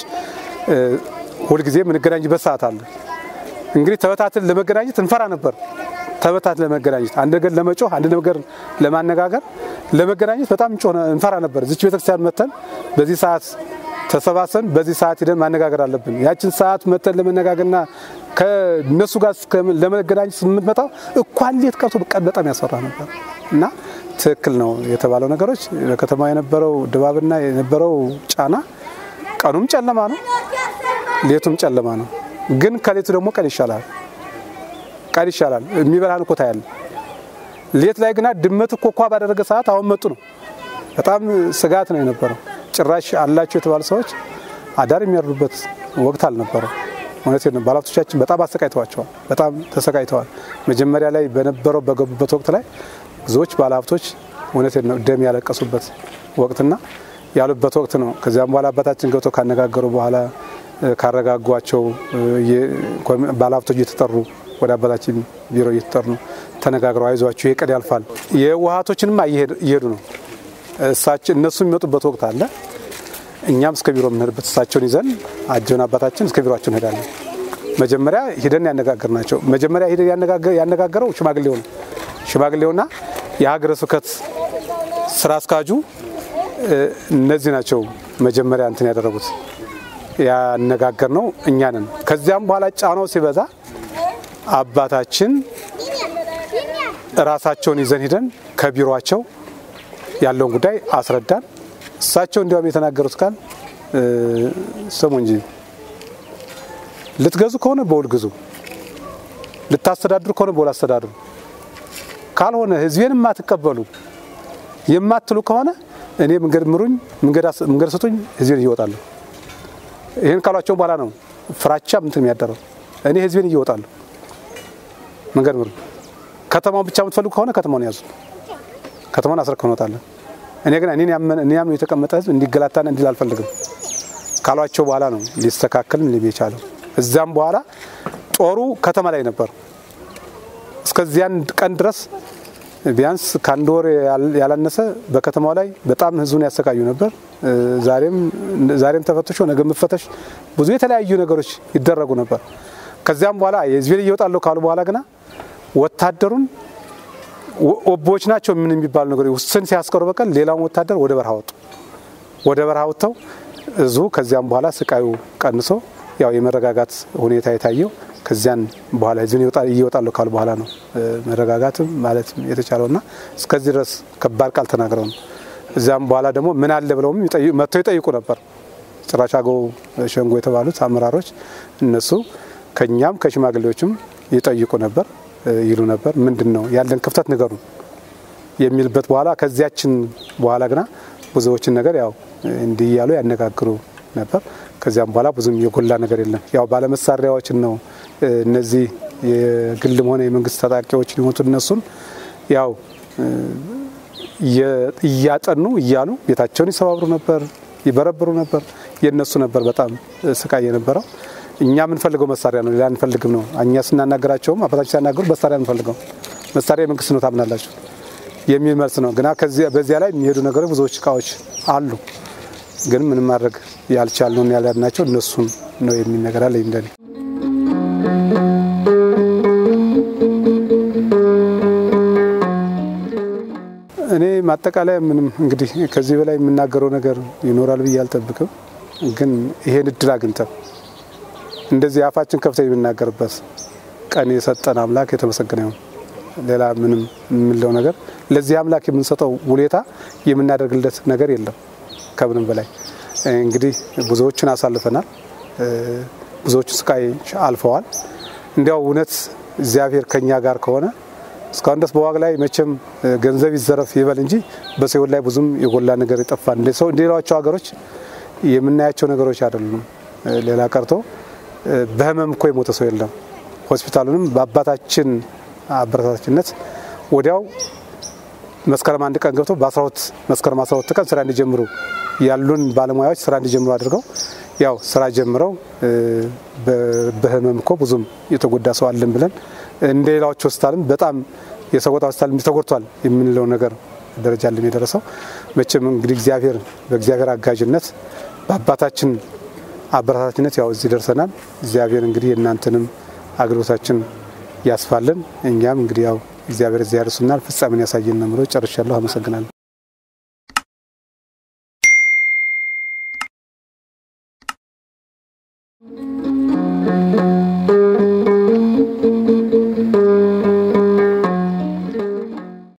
ሁሉ ጊዜ ምን ገናኝበት ሰዓት አለ። እንግዲህ ተበታትን ለመገናኘት እንፈራ ነበር። ተበታት ለመገናኘት አንድ ነገር ለመጮህ አንድ ነገር ለማነጋገር ለመገናኘት በጣም ጮህ እንፈራ ነበር። እዚህ ቤተክርስቲያን መተን በዚህ ሰዓት ተሰባሰን በዚህ ሰዓት ሄደን ማነጋገር አለብን። ያችን ሰዓት መተን ለመነጋገርና ከነሱ ጋር ለመገናኘት ስምንመጣው እንኳን ሌት ቀርቶ በጣም ያስፈራ ነበር እና ትክክል ነው የተባለው ነገሮች በከተማ የነበረው ድባብና የነበረው ጫና ቀኑም ጨለማ ነው ሌቱም ጨለማ ነው። ግን ከሌቱ ደግሞ ቀን ይሻላል ቀን ይሻላል የሚበላን እኮ ታያለ። ሌት ላይ ግና ድመት እኮ ቋ ባደረገ ሰዓት አሁን መጡ ነው። በጣም ስጋት ነው የነበረው። ጭራሽ አላችሁ የተባሉ ሰዎች አዳር የሚያርዱበት ወቅት አልነበረ። ማለት ነው ባላቶቻችን በጣም አሰቃይተዋቸዋል። በጣም ተሰቃይተዋል። መጀመሪያ ላይ በነበረው በገቡበት ወቅት ላይ ብዙዎች ባላቶች ማለት ነው ደም ያለቀሱበት ወቅትና ያሉበት ወቅት ነው። ከዚያም በኋላ አባታችን ገብቶ ካነጋገሩ በኋላ ካረጋጓቸው ባላቶች እየተጠሩ ወደ አባታችን ቢሮ እየተጠሩ ተነጋግረው አይዟችሁ ይቀድ ያልፋል። የውሃቶችንም እየሄዱ ነው እሳቸው እነሱ የሚመጡበት ወቅት አለ። እኛም እስከ ቢሮ ምንሄድበት እሳቸውን ይዘን አጀን አባታችን እስከ ቢሮአችን እንሄዳለን። መጀመሪያ ሄደን ያነጋገርናቸው መጀመሪያ ሄደን ያነጋገር ያነጋገረው ሽማግሌው ነው። ሽማግሌውና የሀገረ ስብከት ስራ አስካጁ እነዚህ ናቸው መጀመሪያ እንትን ያደረጉት ያነጋገርነው እኛ ነን። ከዚያም በኋላ ጫናው ሲበዛ አባታችን ራሳቸውን ይዘን ሄደን ከቢሮአቸው ያለውን ጉዳይ አስረዳን። እሳቸው እንዲያውም የተናገሩት ቃል ሰሙ እንጂ ልትገዙ ከሆነ በውል ግዙ፣ ልታስተዳድሩ ከሆነ በውል አስተዳድሩ፣ ካልሆነ ህዝቤን ማትቀበሉ የማትሉ ከሆነ እኔ መንገድ ምሩኝ መንገድ መንገድ ሰጡኝ ህዝቤን ይወጣሉ። ይሄን ካሏቸው በኋላ ነው ፍራቻ እንትን የሚያደረው። እኔ ህዝቤን ይወጣሉ መንገድ ምሩ፣ ከተማውን ብቻ የምትፈልጉ ከሆነ ከተማውን ያዙ፣ ከተማውን አስረክነውታለን። እኔ ግን እኔን ያመን እኔ ያመን የተቀመጠ ህዝብ እንዲገላታና እንዲል አልፈልግም ካሏቸው በኋላ ነው ሊስተካከልም ሊቤቻለው። እዛም በኋላ ጦሩ ከተማ ላይ ነበር። እስከዚያን ቀን ድረስ ቢያንስ ካንድ ወር ያላነሰ በከተማው ላይ በጣም ህዝቡን ያሰቃዩ ነበር። ዛሬም ዛሬም ተፈትሾ ነገ መፈተሽ ብዙ የተለያዩ ነገሮች ይደረጉ ነበር። ከዚያም በኋላ የህዝብ ይወጣሉ ካሉ በኋላ ግና ወታደሩን ኦቦች ናቸው ምን የሚባል ነገር ውስን ሲያስቀሩ በቀል ሌላው ወታደር ወደ በረሃ ወጡ። ወደ በረሃ ወጥተው እዙ ከዚያም በኋላ ስቃዩ ቀንሶ ያው የመረጋጋት ሁኔታ የታየው ከዚያን በኋላ ህዝብ ይወጣሉ ካሉ በኋላ ነው መረጋጋትም ማለት የተቻለውና እስከዚህ ድረስ ከባድ ቃል ተናግረው ነው። እዛም በኋላ ደግሞ ምን አለ ብለውም መጥተው ይጠይቁ ነበር። ጭራሻጎ ሸንጎ የተባሉት አመራሮች እነሱ ከኛም ከሽማግሌዎችም ይጠይቁ ነበር ይሉ ነበር። ምንድነው ያለን ክፍተት ንገሩ የሚልበት በኋላ ከዚያችን በኋላ ግና ብዙዎችን ነገር ያው እንዲህ ያሉ ያነጋግሩ ነበር። ከዚያም በኋላ ብዙም የጎላ ነገር የለም። ያው ባለመሳሪያዎችን ነው እነዚህ የግልም ሆነ የመንግስት ታጣቂዎች ሊሞቱ እነሱን ያው ያጠኑ እያሉ ቤታቸውን ይሰባብሩ ነበር፣ ይበረብሩ ነበር። የነሱ ነበር በጣም ስቃይ የነበረው። እኛ ምን ፈልገው መሳሪያ ነው ሌላ አንፈልግም ነው። እኛ ስናናገራቸው አባታችን ሲናገሩ መሳሪያ እንፈልገው መሳሪያ መንግስት ነው ታምናላችሁ የሚል መልስ ነው። ግና ከዚህ በዚያ ላይ የሚሄዱ ነገሮች ብዙዎች ቃዎች አሉ። ግን ምን ማድረግ ያልቻልነው ያላልናቸው እነሱን ነው የሚል ነገር አለ እንደኔ። እኔ ማጠቃለያ ምንም እንግዲህ ከዚህ በላይ የምናገረው ነገር ይኖራል ብዬ አልጠብቅም። ግን ይሄን እድል አግኝተን እንደዚህ አፋችን ከፍተን የምናገርበት ቀን የሰጠን አምላክ የተመሰገነ ይሁን። ሌላ ምንም የምንለው ነገር ለዚህ አምላክ የምንሰጠው ውለታ የምናደርግለት ነገር የለም። ከምንም በላይ እንግዲህ ብዙዎችን አሳልፈናል፣ ብዙዎች ስቃይ አልፈዋል። እንዲያው እውነት እግዚአብሔር ከኛ ጋር ከሆነ እስካሁን ድረስ በዋግ ላይ መቼም ገንዘብ ይዘረፍ ይበል እንጂ በሰው ላይ ብዙም የጎላ ነገር ይጠፋል። እንደ ሰው እንደሌላቸው ሀገሮች የምናያቸው ነገሮች አይደሉም። ሌላ ቀርቶ በህመም እኮ የሞተ ሰው የለም። ሆስፒታሉንም በአባታችን አበረታችነት ወዲያው መስከረም አንድ ቀን ገብቶ በ12 መስከረም አስራ ሁለት ቀን ስራ እንዲጀምሩ ያሉን ባለሙያዎች ስራ እንዲጀምሩ አድርገው ያው ስራ ጀምረው በህመም እኮ ብዙም የተጎዳ ሰው አለን ብለን እንደሌላዎች ሆስፒታልም በጣም የሰቆጣ ሆስፒታል ተጎድቷል የምንለው ነገር ደረጃ ላይ የደረሰው መቼም እንግዲህ እግዚአብሔር በእግዚአብሔር አጋዥነት በአባታችን አበረታችነት ያው እዚህ ደርሰናል። እግዚአብሔር እንግዲህ እናንተንም አገልግሎታችን ያስፋልን። እኛም እንግዲህ ያው እግዚአብሔር እዚህ ያርሱናል ፍጻሜን ያሳየን ነው። ጨርሻለሁ። አመሰግናለሁ።